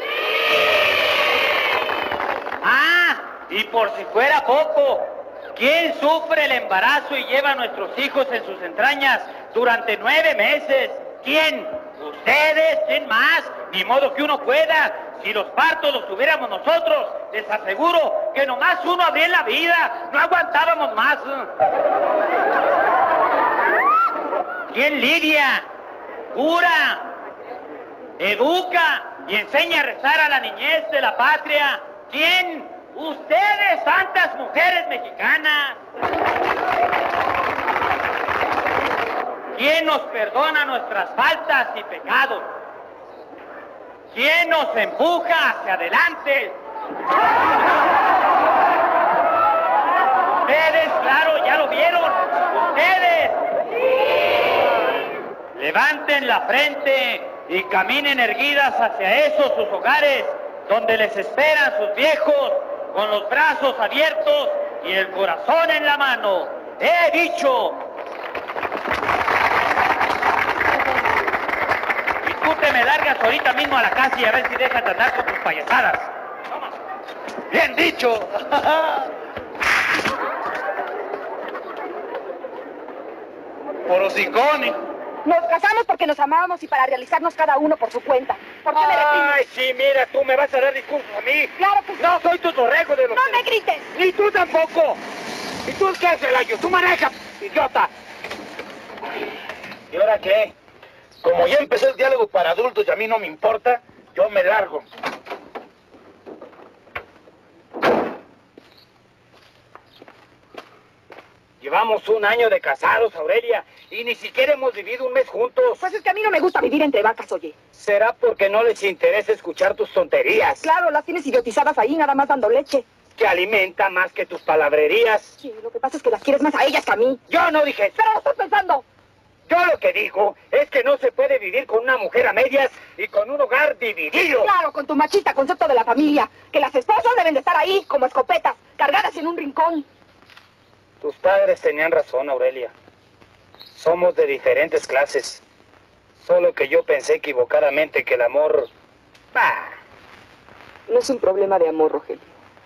Ah, y por si fuera poco, ¿quién sufre el embarazo y lleva a nuestros hijos en sus entrañas durante nueve meses? ¿Quién? ¿Ustedes? ¿Quién más? Ni modo que uno pueda. Si los partos los tuviéramos nosotros, les aseguro que nomás uno habría en la vida. No aguantábamos más. ¿Quién lidia, cura, educa y enseña a rezar a la niñez de la patria? ¿Quién? Ustedes, santas mujeres mexicanas. ¿Quién nos perdona nuestras faltas y pecados? ¿Quién nos empuja hacia adelante? Ustedes, claro, ya lo vieron. Ustedes. Levanten la frente y caminen erguidas hacia esos sus hogares donde les esperan sus viejos con los brazos abiertos y el corazón en la mano. ¡He dicho! Y tú te me largas ahorita mismo a la casa y a ver si dejas de andar con tus payasadas. ¡Bien dicho! Por hocicones. Nos casamos porque nos amábamos y para realizarnos cada uno por su cuenta. ¿Por qué me reprimes? Ay, sí, mira, tú me vas a dar discursos a mí. Claro que sí. No soy tu torrego de los... ¡No me grites! Ni tú tampoco. ¿Y tú qué haces, Layo? Tú manejas, idiota. ¿Y ahora qué? Como ya empezó el diálogo para adultos y a mí no me importa, yo me largo. Llevamos un año de casados, Aurelia, y ni siquiera hemos vivido un mes juntos. Pues es que a mí no me gusta vivir entre vacas, oye. ¿Será porque no les interesa escuchar tus tonterías? Claro, las tienes idiotizadas ahí, nada más dando leche. Que alimenta más que tus palabrerías. Sí, lo que pasa es que las quieres más a ellas que a mí. Yo no dije eso. Pero lo estás pensando. Yo lo que digo es que no se puede vivir con una mujer a medias y con un hogar dividido. Claro, con tu machista concepto de la familia. Que las esposas deben de estar ahí, como escopetas, cargadas en un rincón. Tus padres tenían razón, Aurelia. Somos de diferentes clases. Solo que yo pensé equivocadamente que el amor... Bah. No es un problema de amor, Rogelio.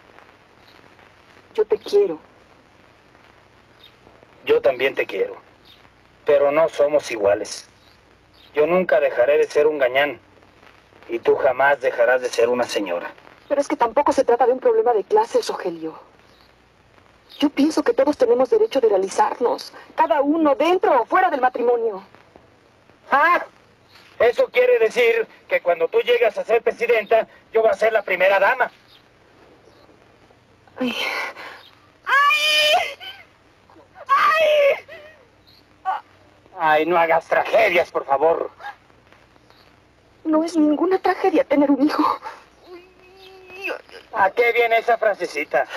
Yo te quiero. Yo también te quiero. Pero no somos iguales. Yo nunca dejaré de ser un gañán. Y tú jamás dejarás de ser una señora. Pero es que tampoco se trata de un problema de clases, Rogelio. Yo pienso que todos tenemos derecho de realizarnos, cada uno dentro o fuera del matrimonio. ¡Ah! Eso quiere decir que cuando tú llegas a ser presidenta, yo voy a ser la primera dama. Ay. ¡Ay! ¡Ay! Ay, no hagas tragedias, por favor. No es ninguna tragedia tener un hijo. ¿A qué viene esa frasecita?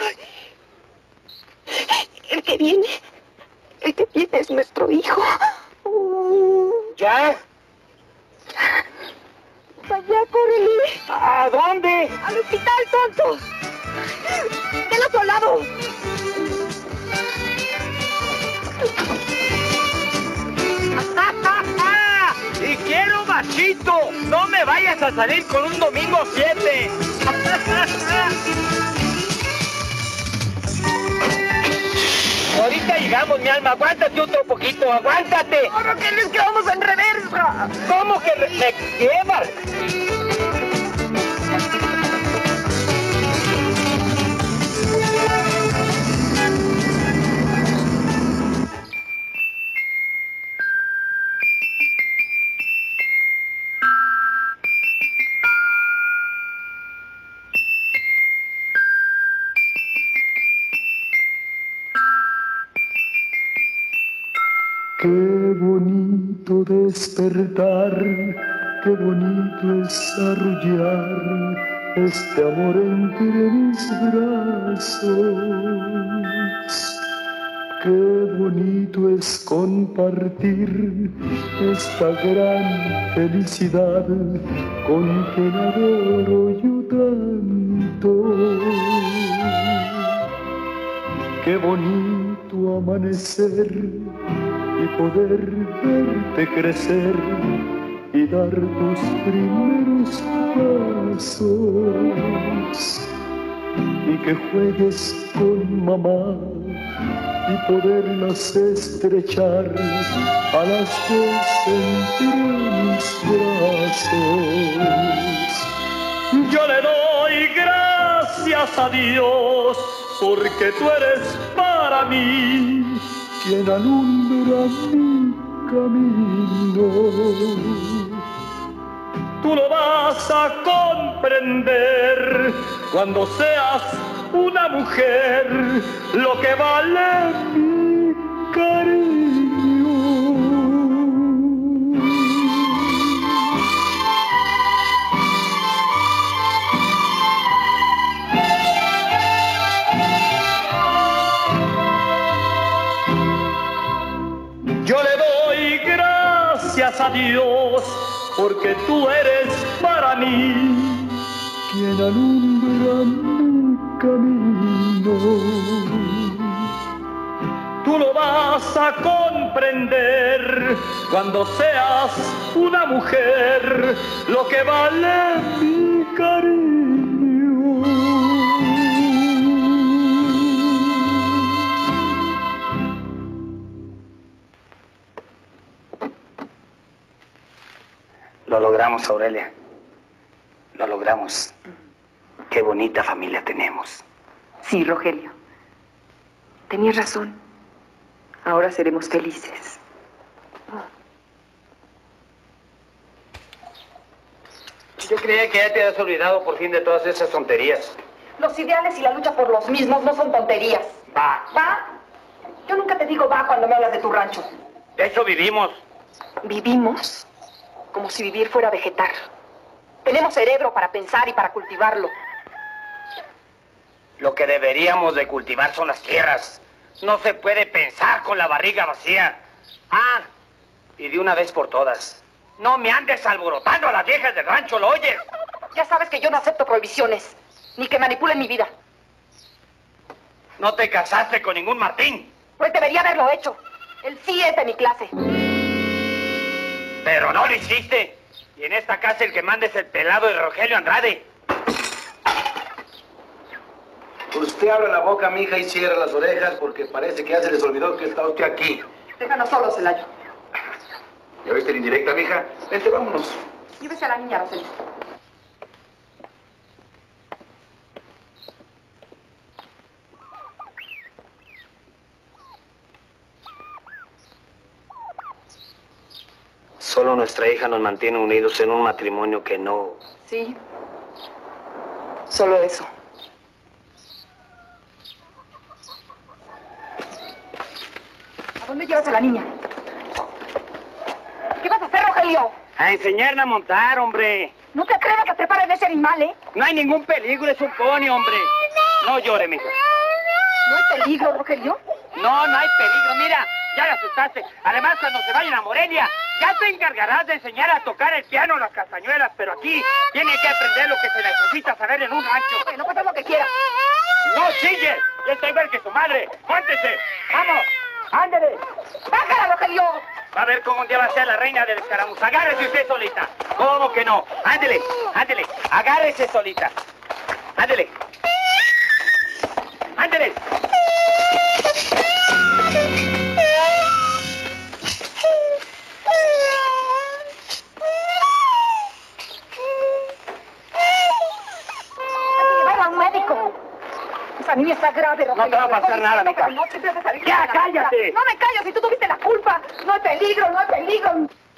El que viene, el que viene es nuestro hijo. ¿Ya? Allá, córrele. ¿A dónde? Al hospital, tonto. Del otro lado. ¡Y quiero machito! ¡No me vayas a salir con un domingo siete! Ahorita llegamos, mi alma. Aguántate otro poquito, aguántate. ¡Ahora que les quedamos en reversa! ¿Cómo que re me llevas? Qué bonito despertar, qué bonito es arrullar este amor entre mis brazos. Qué bonito es compartir esta gran felicidad con quien adoro yo tanto. Qué bonito amanecer y poder verte crecer y dar tus primeros pasos, y que juegues con mamá y poderlas estrechar a las dos entre mis brazos. Yo le doy gracias a Dios porque tú eres para mí quien alumbra mi camino. Tú lo vas a comprender cuando seas una mujer, lo que vale mi cariño. Yo le doy gracias a Dios porque tú eres para mí quien alumbra mi camino. Tú lo vas a comprender cuando seas una mujer, lo que vale mi cariño. Lo logramos, Aurelia. Lo logramos. Qué bonita familia tenemos. Sí, Rogelio. Tenías razón. Ahora seremos felices. Yo creía que ya te habías olvidado por fin de todas esas tonterías. Los ideales y la lucha por los mismos no son tonterías. Va. ¿Va? Yo nunca te digo va cuando me hablas de tu rancho. De eso vivimos. ¿Vivimos? Como si vivir fuera vegetar. Tenemos cerebro para pensar y para cultivarlo. Lo que deberíamos de cultivar son las tierras. No se puede pensar con la barriga vacía. Ah, y de una vez por todas, no me andes alborotando a las viejas del rancho, ¿lo oyes? Ya sabes que yo no acepto prohibiciones, ni que manipulen mi vida. ¿No te casaste con ningún Martín? Pues debería haberlo hecho. Él sí es de mi clase. Pero no lo hiciste. Y en esta casa el que manda es el pelado de Rogelio Andrade. Usted abre la boca, mija, y cierra las orejas porque parece que ya se les olvidó que está usted aquí. Déjanos solos, Celayo. ¿Ya viste la indirecta, mija? Vente, vámonos. Llévese a la niña, Rogelio. Solo nuestra hija nos mantiene unidos en un matrimonio que no... Sí. Solo eso. ¿A dónde llevas a la niña? ¿Qué vas a hacer, Rogelio? A enseñarla a montar, hombre. No te atrevas a trepar en ese animal, ¿eh? No hay ningún peligro, es un pony, hombre. No llore, mija. ¿No hay peligro, Rogelio? No, no hay peligro. Mira, ya la asustaste. Además, cuando se vayan a Morelia, ya te encargarás de enseñar a tocar el piano o las castañuelas, pero aquí tiene que aprender lo que se necesita saber en un rancho. Bueno, pues haz lo que quieras. ¡No chille! Ya está igual que su madre. ¡Cuéntese! ¡Vamos! ¡Ándele! ¡Bájala, Rogelio! Va a ver cómo un día va a ser la reina del escaramuz. Agárrese usted solita. ¿Cómo que no? Ándele, ándele. Agárrese solita. Ándele. Ándele. Llevarla a un médico. Esa niña está grave, Rogelio. No te va a pasar nada, mija. No te debes salir. ¡Ya, cállate! No me callo si tú tuviste la culpa. No hay peligro, no hay peligro.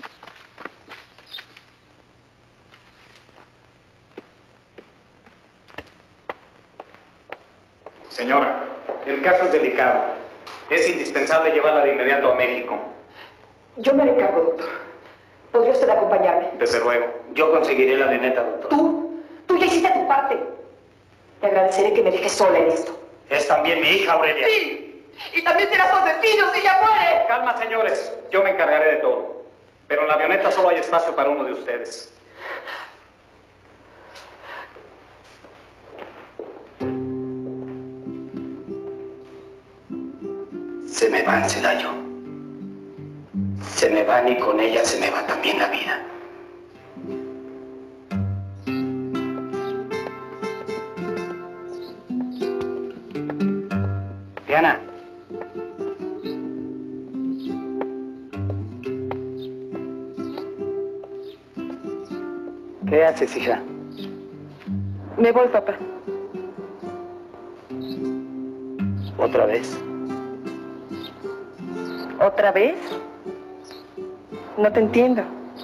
Señora, el caso es delicado. Es indispensable llevarla de inmediato a México. Yo me encargo, doctor. ¿Podría usted acompañarme? Desde luego. Yo conseguiré la neta, doctor. Tú, tú ya hiciste tu parte. Te agradeceré que me dejes sola en esto. Es también mi hija, Aurelia. Sí, y también serás asesino si ella muere. Calma, señores. Yo me encargaré de todo. Pero en la avioneta solo hay espacio para uno de ustedes. Se me van, Celayo. Se me van y con ella se me va también la vida. Diana. ¿Qué haces, hija? Me voy, papá. ¿Otra vez? ¿Otra vez? No te entiendo.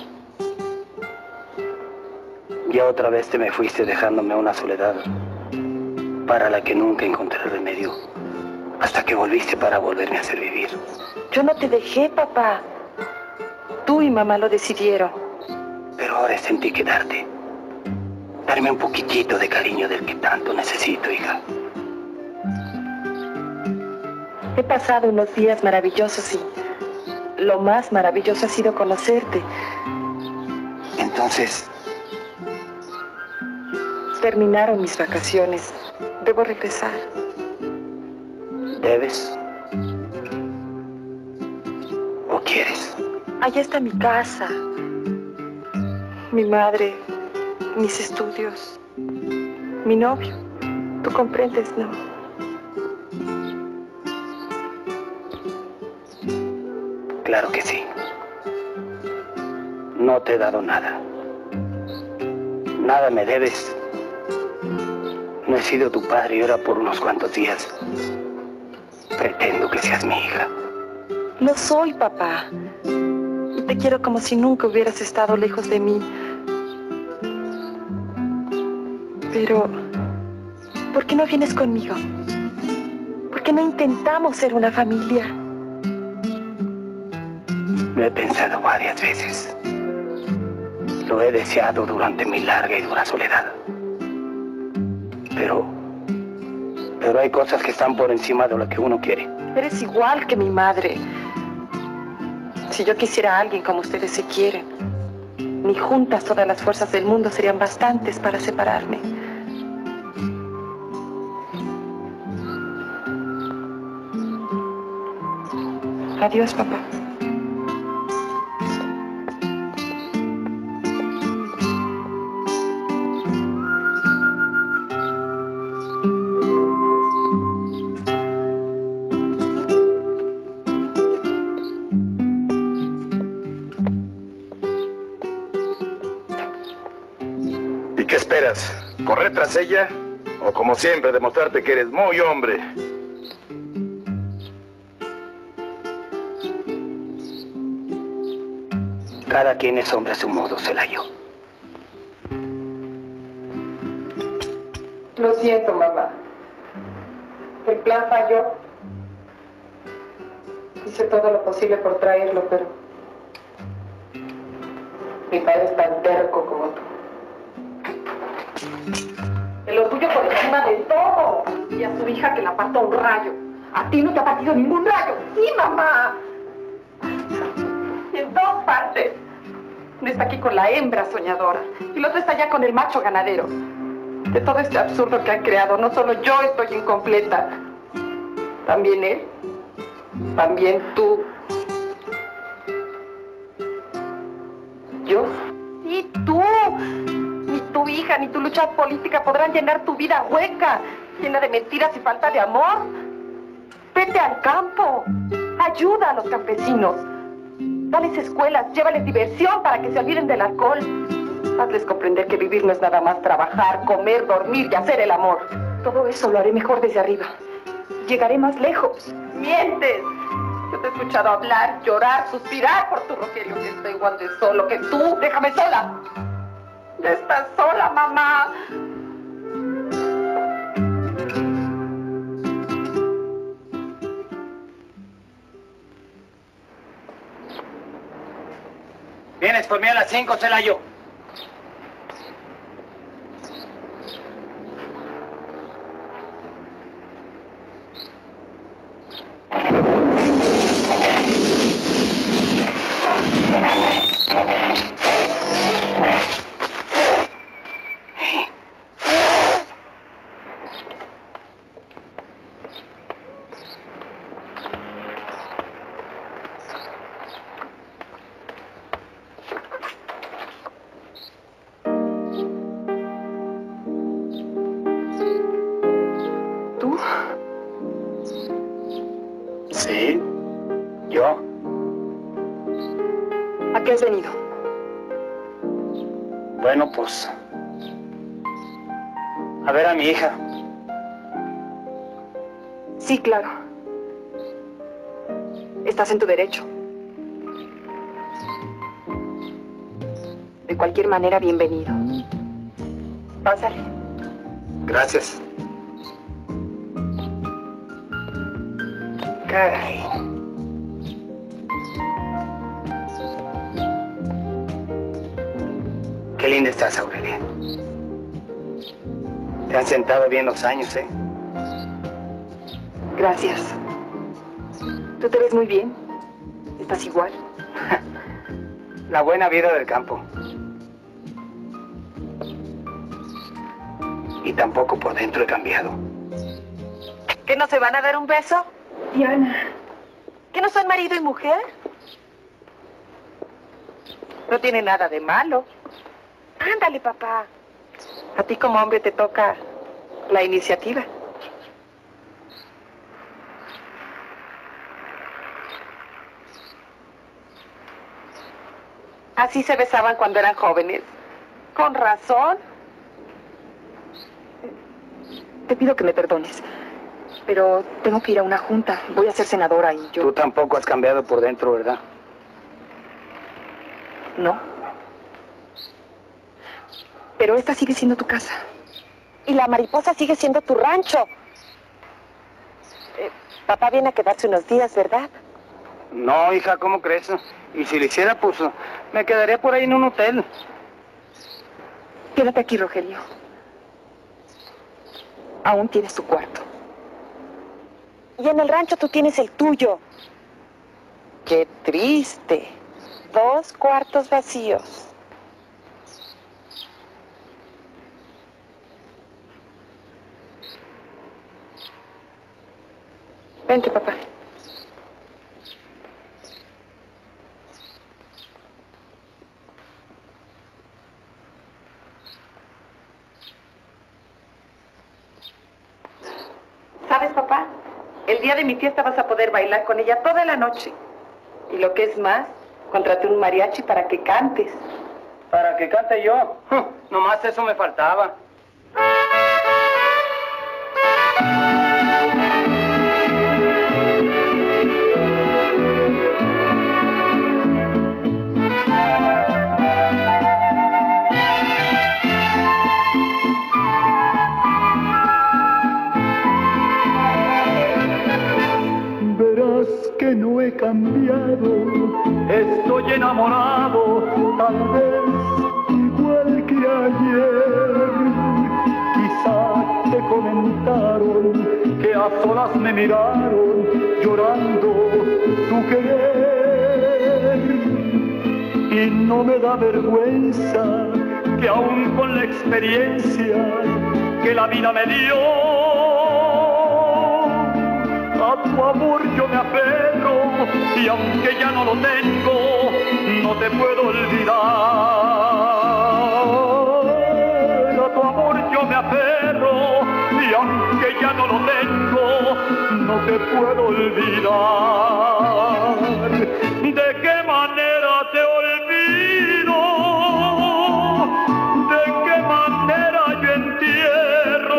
Ya otra vez te me fuiste dejándome una soledad para la que nunca encontré remedio, hasta que volviste para volverme a hacer vivir. Yo no te dejé, papá. Tú y mamá lo decidieron. Pero ahora sentí que darte. Darme un poquitito de cariño del que tanto necesito, hija. He pasado unos días maravillosos y lo más maravilloso ha sido conocerte. Entonces... Terminaron mis vacaciones. Debo regresar. ¿Debes? ¿O quieres? Allá está mi casa, mi madre, mis estudios, mi novio. ¿Tú comprendes, no? Claro que sí. No te he dado nada. Nada me debes. No he sido tu padre y ahora por unos cuantos días pretendo que seas mi hija. Lo soy, papá. Y te quiero como si nunca hubieras estado lejos de mí. Pero, ¿por qué no vienes conmigo? ¿Por qué no intentamos ser una familia? Lo he pensado varias veces. Lo he deseado durante mi larga y dura soledad. Pero... Pero hay cosas que están por encima de lo que uno quiere. Eres igual que mi madre. Si yo quisiera a alguien como ustedes se quieren, ni juntas todas las fuerzas del mundo serían bastantes para separarme. Adiós, papá. ¿Y qué esperas? ¿Correr tras ella? ¿O como siempre demostrarte que eres muy hombre? Cada quien es hombre a su modo, Celayo. Lo siento, mamá. El plan falló. Hice todo lo posible por traerlo, pero... mi padre es tan terco como tú. El orgullo por encima de todo. Y a su hija que la partó un rayo. A ti no te ha partido ningún rayo. Sí, mamá. En dos partes. Uno está aquí con la hembra soñadora y el otro está allá con el macho ganadero. De todo este absurdo que han creado, no solo yo estoy incompleta. También él. También tú. ¿Yo? Sí, tú. Ni tu hija ni tu lucha política podrán llenar tu vida hueca, llena de mentiras y falta de amor. Vete al campo. Ayuda a los campesinos. Dales escuelas, llévales diversión para que se olviden del alcohol. Hazles comprender que vivir no es nada más trabajar, comer, dormir y hacer el amor. Todo eso lo haré mejor desde arriba. Llegaré más lejos. ¡Mientes! Yo te he escuchado hablar, llorar, suspirar por tu Rogelio, que está igual de solo que tú. ¡Déjame sola! Ya estás sola, mamá. Vienes por mí a las cinco, Celayo. Sí, yo. ¿A qué has venido? Bueno, pues... a ver a mi hija. Sí, claro. Estás en tu derecho. De cualquier manera, bienvenido. Pásale. Gracias. Caray. Qué linda estás, Aurelia. Te han sentado bien los años, ¿eh? Gracias. Tú te ves muy bien. Estás igual. La buena vida del campo. Y tampoco por dentro he cambiado. ¿Que no se van a dar un beso? Diana. ¿Que no son marido y mujer? No tiene nada de malo. Ándale, papá. A ti como hombre te toca la iniciativa. Así se besaban cuando eran jóvenes. Con razón. Te pido que me perdones. Pero tengo que ir a una junta. Voy a ser senadora y yo... Tú tampoco has cambiado por dentro, ¿verdad? No. Pero esta sigue siendo tu casa. Y la mariposa sigue siendo tu rancho. Eh, papá viene a quedarse unos días, ¿verdad? No, hija, ¿cómo crees? Y si lo hiciera, pues me quedaría por ahí en un hotel. Quédate aquí, Rogelio. Aún tienes tu cuarto. Y en el rancho tú tienes el tuyo. Qué triste. Dos cuartos vacíos. Vente, papá. ¿Sabes, papá? El día de mi fiesta vas a poder bailar con ella toda la noche. Y lo que es más, contraté un mariachi para que cantes. ¿Para que cante yo? Nomás eso me faltaba. que no he cambiado, estoy enamorado, tal vez igual que ayer. Quizá te comentaron que a solas me miraron llorando tu querer. Y no me da vergüenza que aún con la experiencia que la vida me dio, a tu amor yo me aferro, y aunque ya no lo tengo, no te puedo olvidar. A tu amor yo me aferro, y aunque ya no lo tengo, no te puedo olvidar. ¿De qué manera te olvido? ¿De qué manera yo entierro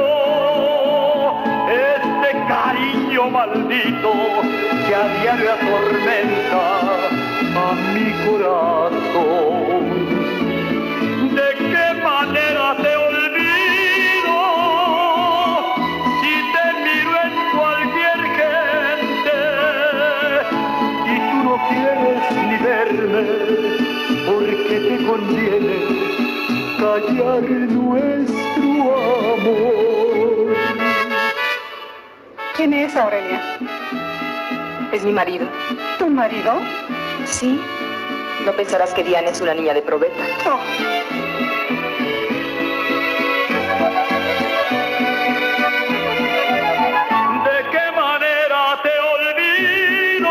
este cariño maldito que a diario atormenta a mi corazón? ¿De qué manera te olvido si te miro en cualquier gente y tú no quieres ni verme porque te conviene callar nuestro amor? ¿Quién es, Aurelia? Es mi marido. ¿Tu marido? Sí. No pensarás que Diana es una niña de probeta. Oh. ¿De qué manera te olvido?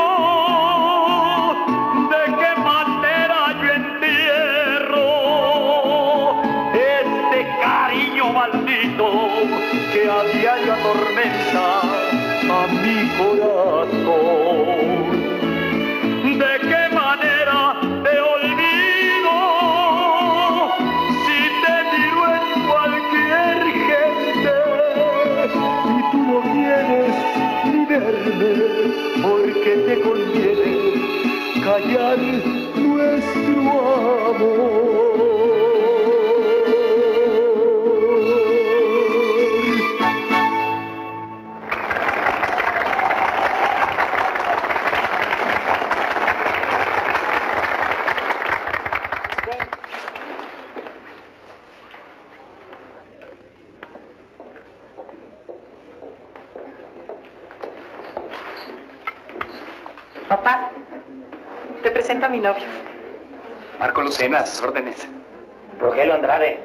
¿De qué manera yo entierro este cariño maldito que a diario atormenta a mi corazón? ¿De qué manera te olvido si te miro en cualquier gente y tú no quieres ni verme porque te conviene callar nuestro amor? Papá, te presento a mi novio. Marco Lucena, a sus órdenes. Rogelio Andrade.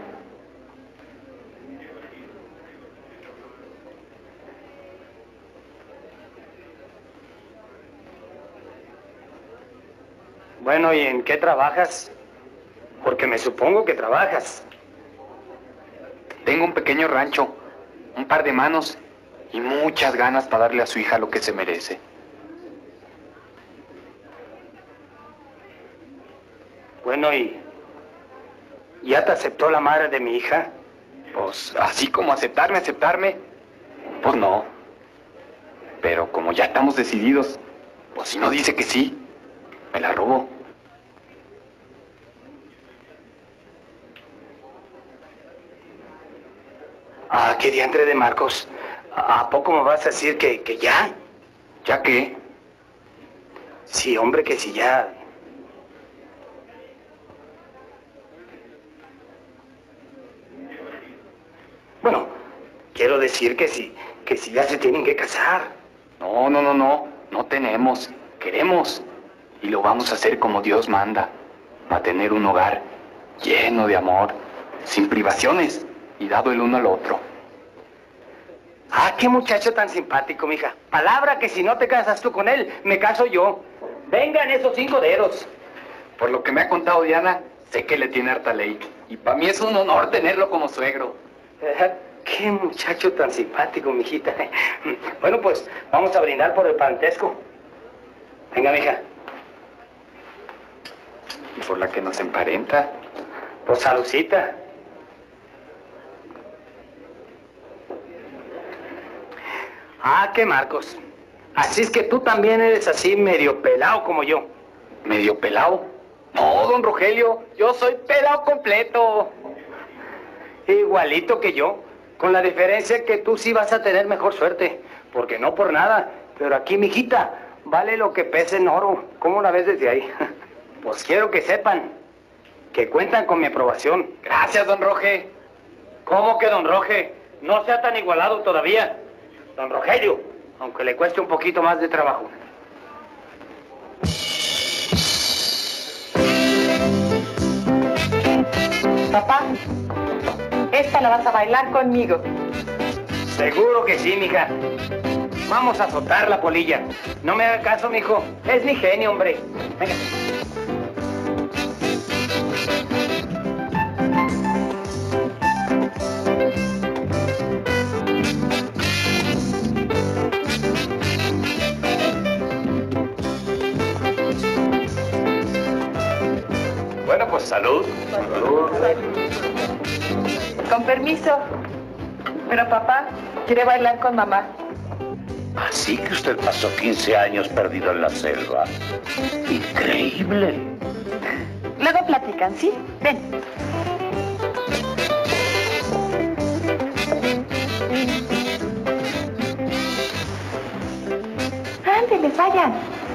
Bueno, ¿y en qué trabajas? Porque me supongo que trabajas. Tengo un pequeño rancho, un par de manos y muchas ganas para darle a su hija lo que se merece. Bueno, ¿y ya te aceptó la madre de mi hija? Pues así como aceptarme, aceptarme, pues no. Pero como ya estamos decididos, pues si no dice que sí, me la robo. Ah, qué diantre de Marcos. ¿A poco me vas a decir que, que ya? ¿Ya qué? Sí, hombre, que si ya... Bueno, quiero decir que si, que si ya se tienen que casar. No, no, no, no. No tenemos. Queremos. Y lo vamos a hacer como Dios manda. A tener un hogar lleno de amor, sin privaciones y dado el uno al otro. Ah, qué muchacho tan simpático, mija. Palabra que si no te casas tú con él, me caso yo. Vengan esos cinco dedos. Por lo que me ha contado Diana, sé que le tiene harta ley. Y para mí es un honor tenerlo como suegro. Eh, qué muchacho tan simpático, mijita. Bueno, pues vamos a brindar por el parentesco. Venga, mija. ¿Y por la que nos emparenta? Pues saludcita. Ah, qué Marcos. Así es que tú también eres así medio pelado como yo. ¿Medio pelado? No, don Rogelio, yo soy pelado completo. Igualito que yo, con la diferencia que tú sí vas a tener mejor suerte, porque no por nada, pero aquí, mijita, vale lo que pese en oro. ¿Cómo la ves desde ahí? Pues quiero que sepan que cuentan con mi aprobación. Gracias, don Roge. ¿Cómo que don Roge? No sea tan igualado todavía. Don Rogelio, aunque le cueste un poquito más de trabajo. Papá, esta la vas a bailar conmigo. Seguro que sí, mija. Vamos a azotar la polilla. No me haga caso, mijo. Es mi genio, hombre. Venga. Bueno, pues salud. Salud. Con permiso. Pero papá quiere bailar con mamá. Así que usted pasó quince años perdido en la selva. Increíble. Luego platican, ¿sí? Ven. Ándale, vayan.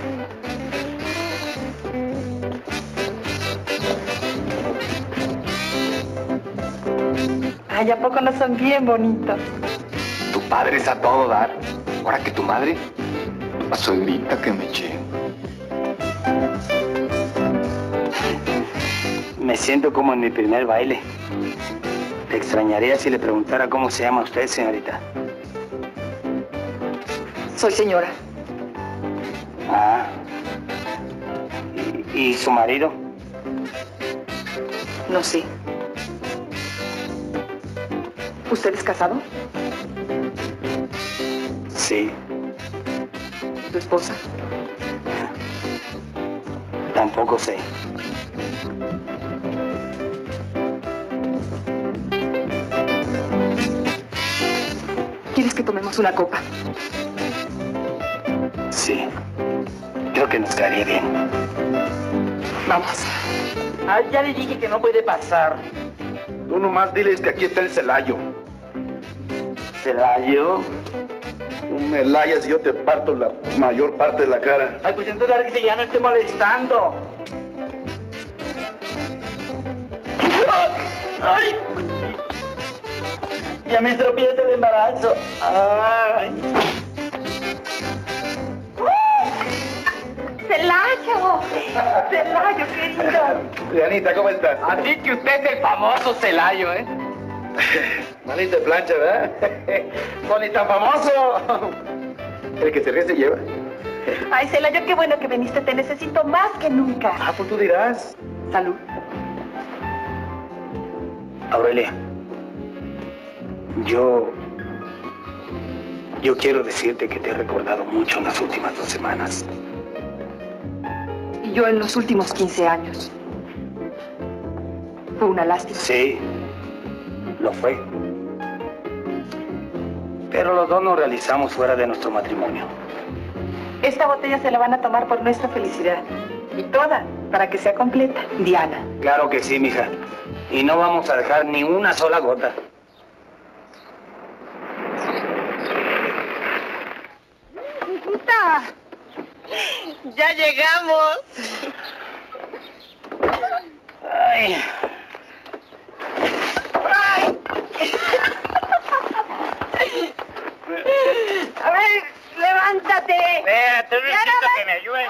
Ay, ¿a poco no son bien bonitos? Tu padre es a todo dar. Ahora que tu madre, la suegrita que me eché. Me siento como en mi primer baile. Te extrañaría si le preguntara cómo se llama usted, señorita. Soy señora. Ah. ¿Y, y su marido? No sé. ¿Usted es casado? Sí. ¿Tu esposa? Tampoco sé. ¿Quieres que tomemos una copa? Sí. Creo que nos caería bien. Vamos. Ah, ya le dije que no puede pasar. Tú nomás diles que aquí está el Celayo. ¿Celayo? Tú me layas y yo te parto la mayor parte de la cara. Ay, pues entonces ahora que ya no esté molestando. ¡Ay! Ya me estropeaste el embarazo. ¡Ay! ¡Celayo! ¡Celayo, querido! Dianita, ¿cómo estás? Así que usted es el famoso Celayo, ¿eh? Manita de plancha, ¿verdad? No, ni tan famoso. El que se ríe se lleva. Ay, Celayo, qué bueno que viniste. Te necesito más que nunca. Ah, pues tú dirás. Salud. Aurelia, yo... Yo quiero decirte que te he recordado mucho en las últimas dos semanas. Y yo en los últimos quince años. Fue una lástima. Sí, lo fue. Pero los dos nos realizamos fuera de nuestro matrimonio. Esta botella se la van a tomar por nuestra felicidad. Y toda, para que sea completa. Diana. Claro que sí, mija. Y no vamos a dejar ni una sola gota. ¡Hijita! ¡Ya llegamos! Ay. ¡Ay! A ver, levántate. Espérate, Ya necesito no que me ayudes.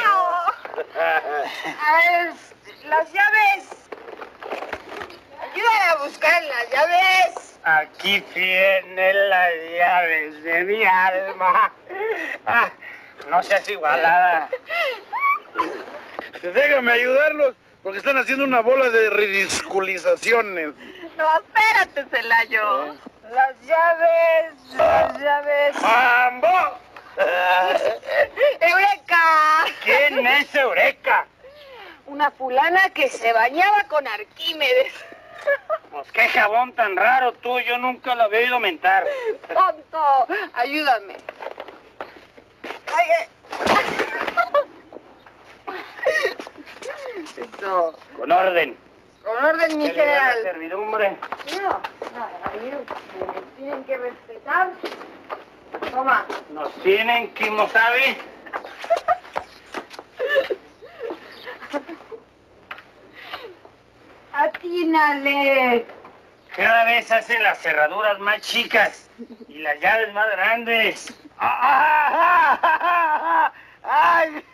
A ver, las llaves. Ayúdame a buscar las llaves. Aquí tienen las llaves de mi alma. Ah, no seas igualada. Déjame ayudarlos, porque están haciendo una bola de ridiculizaciones. No, espérate, Celayo. Las llaves, las llaves. ¡Mambo! ¡Eureka! ¿Quién es Eureka? Una fulana que se bañaba con Arquímedes. Pues qué jabón tan raro tú, yo nunca lo había oído mentar. Tonto, ayúdame. Ay, eh. Esto. Con orden. Con orden, mi ¿Qué le da la general. servidumbre? No, no, amigo, me tienen que respetar. Toma. Nos tienen, Kimosabe. Atínale. Cada vez hacen las cerraduras más chicas y las llaves más grandes. ¡Ay!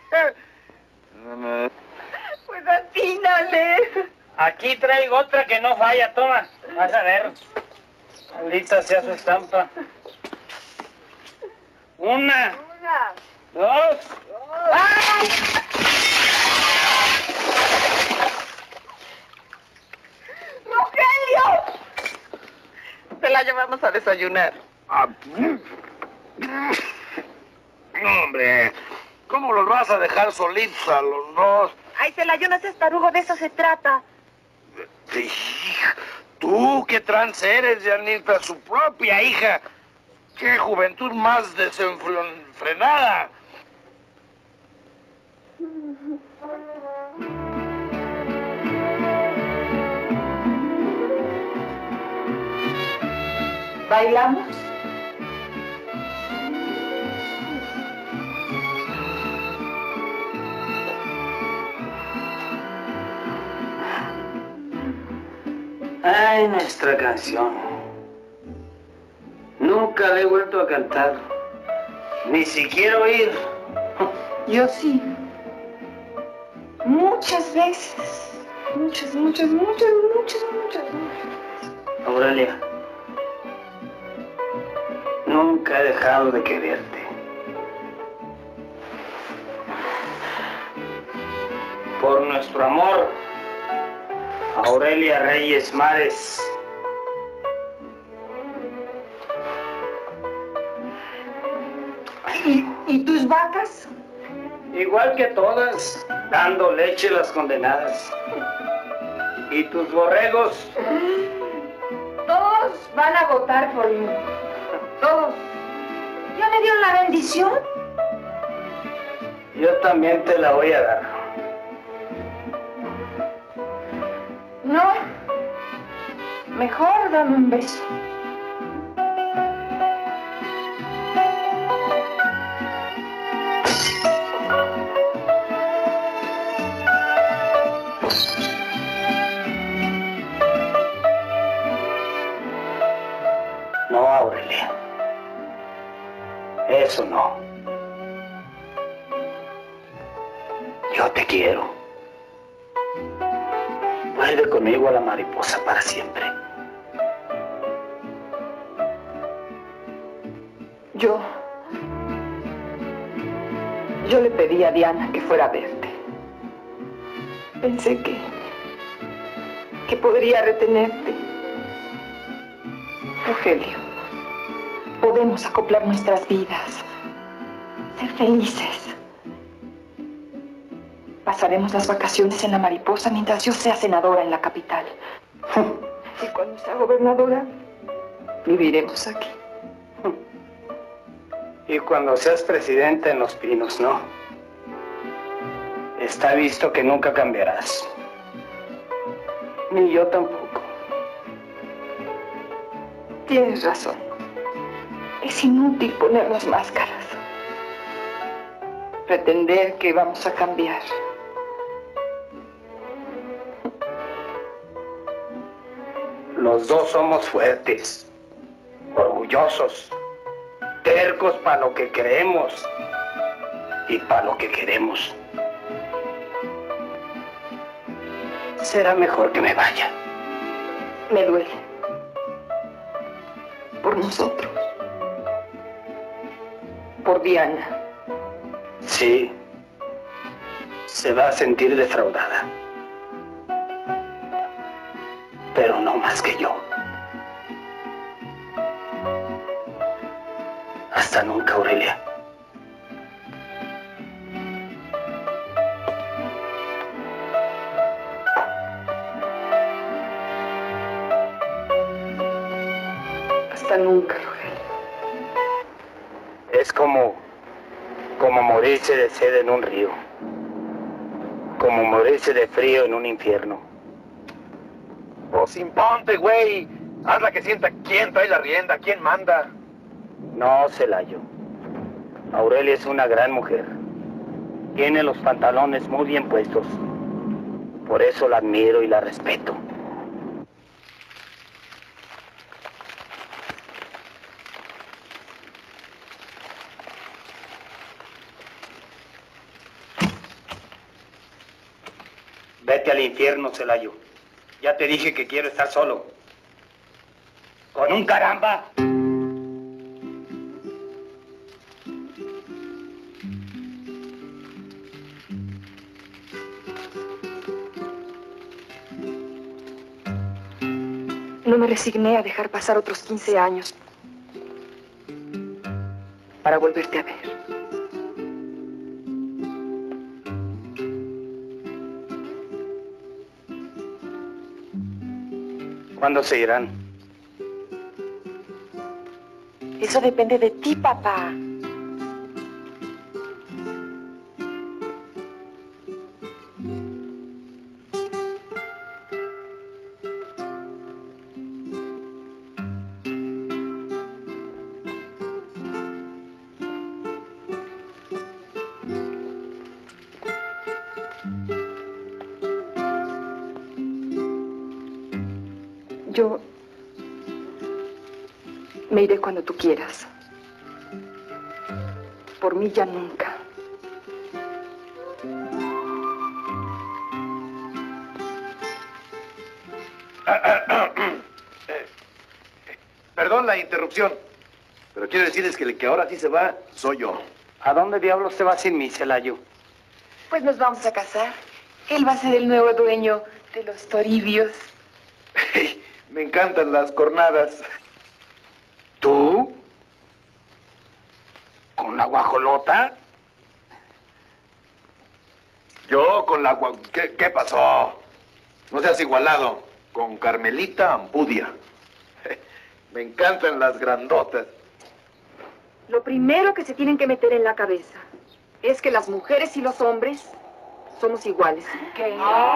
Pues atínale. Aquí traigo otra que no falla, toma. Vas a ver. Ahorita sea su estampa. Una. Una. Dos. ¡Ay! ¡Rogelio! Te la llevamos a desayunar. Ah, no, hombre. ¿Cómo los vas a dejar solitos a los dos? Ay, Celayo, no seas tarugo, de eso se trata. Sí, tú, qué trance eres, Janita, su propia hija. Qué juventud más desenfrenada. ¿Bailamos? Ay, nuestra canción. Nunca la he vuelto a cantar. Ni siquiera oír. Yo sí. Muchas veces. Muchas, muchas, muchas, muchas, muchas, muchas. Aurelia, nunca he dejado de quererte. Por nuestro amor, Aurelia Reyes Mares. ¿Y, ¿Y tus vacas? Igual que todas, dando leche las condenadas. ¿Y tus borregos? Todos van a votar por mí. Todos. ¿Ya me dieron la bendición? Yo también te la voy a dar. No. Mejor dame un beso. No, Aurelia. Eso no. Yo te quiero. Vuelve conmigo a la mariposa para siempre. Yo... Yo le pedí a Diana que fuera a verte. Pensé que... que podría retenerte. Rogelio, podemos acoplar nuestras vidas, ser felices. Pasaremos las vacaciones en la mariposa mientras yo sea senadora en la capital. Y cuando sea gobernadora, viviremos aquí. Y cuando seas presidente en Los Pinos, ¿no? Está visto que nunca cambiarás. Ni yo tampoco. Tienes razón. Es inútil ponernos máscaras. Pretender que vamos a cambiar. Los dos somos fuertes, orgullosos, tercos para lo que creemos y para lo que queremos. Será mejor que me vaya. Me duele. Por nosotros. Por Diana. Sí. Se va a sentir defraudada. Pero no más que yo. Hasta nunca, Aurelia. Hasta nunca, Rogelio. Es como... como morirse de sed en un río. Como morirse de frío en un infierno. Pues imponte, güey. Haz la que sienta quién trae la rienda, quién manda. No, Celayo. Aurelia es una gran mujer. Tiene los pantalones muy bien puestos. Por eso la admiro y la respeto. Vete al infierno, Celayo. Ya te dije que quiero estar solo. Con un caramba. No me resigné a dejar pasar otros quince años para volverte a ver. ¿Cuándo se irán? Eso depende de ti, papá. Yo me iré cuando tú quieras. Por mí ya nunca. Perdón la interrupción, pero quiero decirles que el que ahora sí se va soy yo. ¿A dónde diablos se va sin mí, Celayo? Pues nos vamos a casar. Él va a ser el nuevo dueño de los Toribios. Me encantan las cornadas. ¿Tú? ¿Con la guajolota? Yo con la gua... ¿Qué, qué pasó? No seas igualado. Con Carmelita Ampudia. Me encantan las grandotas. Lo primero que se tienen que meter en la cabeza es que las mujeres y los hombres somos iguales. ¿Qué?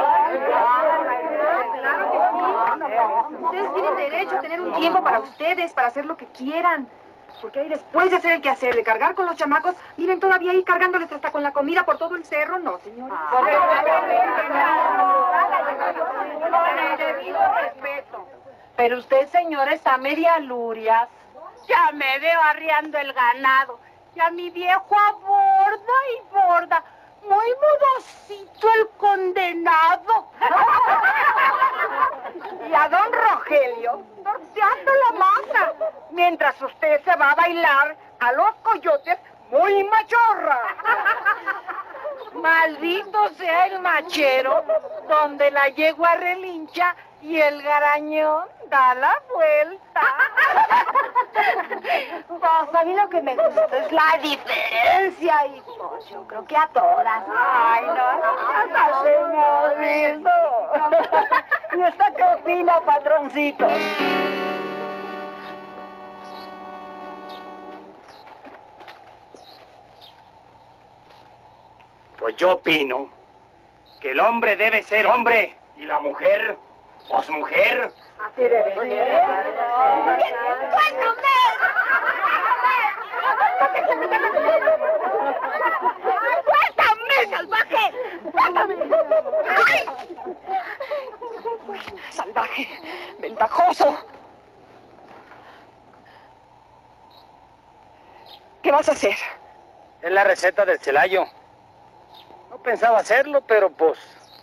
Claro que sí. Ustedes tienen derecho a tener un tiempo para ustedes, para hacer lo que quieran. Porque ahí después de hacer el quehacer, de cargar con los chamacos, viven todavía ahí cargándoles hasta con la comida por todo el cerro. No, señora. Con el debido respeto. Pero usted, señora, está media lurias. Ya me veo arriando el ganado. Y a mi viejo aborda y borda. Muy modosito el condenado. Y a don Rogelio, torteando la masa, mientras usted se va a bailar a los coyotes muy machorra. Maldito sea el machero, donde la yegua relincha y el garañón da la vuelta. Pues a mí lo que me gusta es la diferencia y pues yo creo que a todas. Ay, no, hasta se me olvidó. ¿Y usted qué opina, patroncito? Pues yo opino que el hombre debe ser hombre y la mujer, pues mujer. Así debe ser. ¡Suéltame! ¡Suéltame, salvaje! ¡Suéltame! ¡Ay! Salvaje, ventajoso. ¿Qué vas a hacer? Es la receta del Celayo. No pensaba hacerlo, pero pues...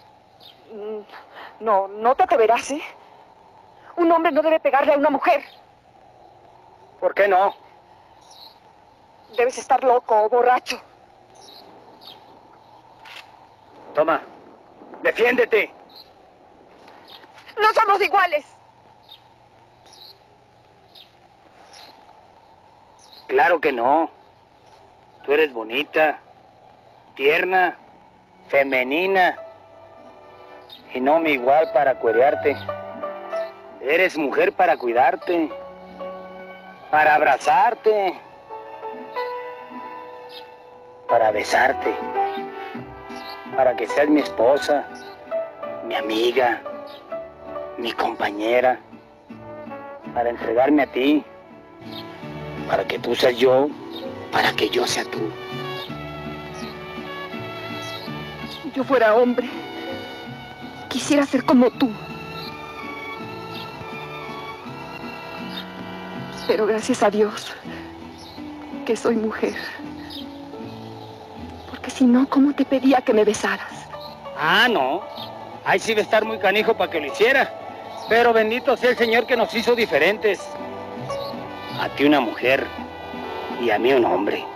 No, no te atreverás, ¿eh? Un hombre no debe pegarle a una mujer. ¿Por qué no? Debes estar loco o borracho. Toma, defiéndete. No somos iguales. Claro que no. Tú eres bonita, tierna, femenina. Y no me igual para cuerearte. Eres mujer para cuidarte, para abrazarte, para besarte, para que seas mi esposa, mi amiga, mi compañera, para entregarme a ti, para que tú seas yo, para que yo sea tú. yo fuera hombre, quisiera ser como tú. Pero gracias a Dios que soy mujer. Porque si no, ¿cómo te pedía que me besaras? Ah, no. Ahí sí va a estar muy canijo para que lo hiciera. Pero bendito sea el Señor que nos hizo diferentes. A ti una mujer y a mí un hombre.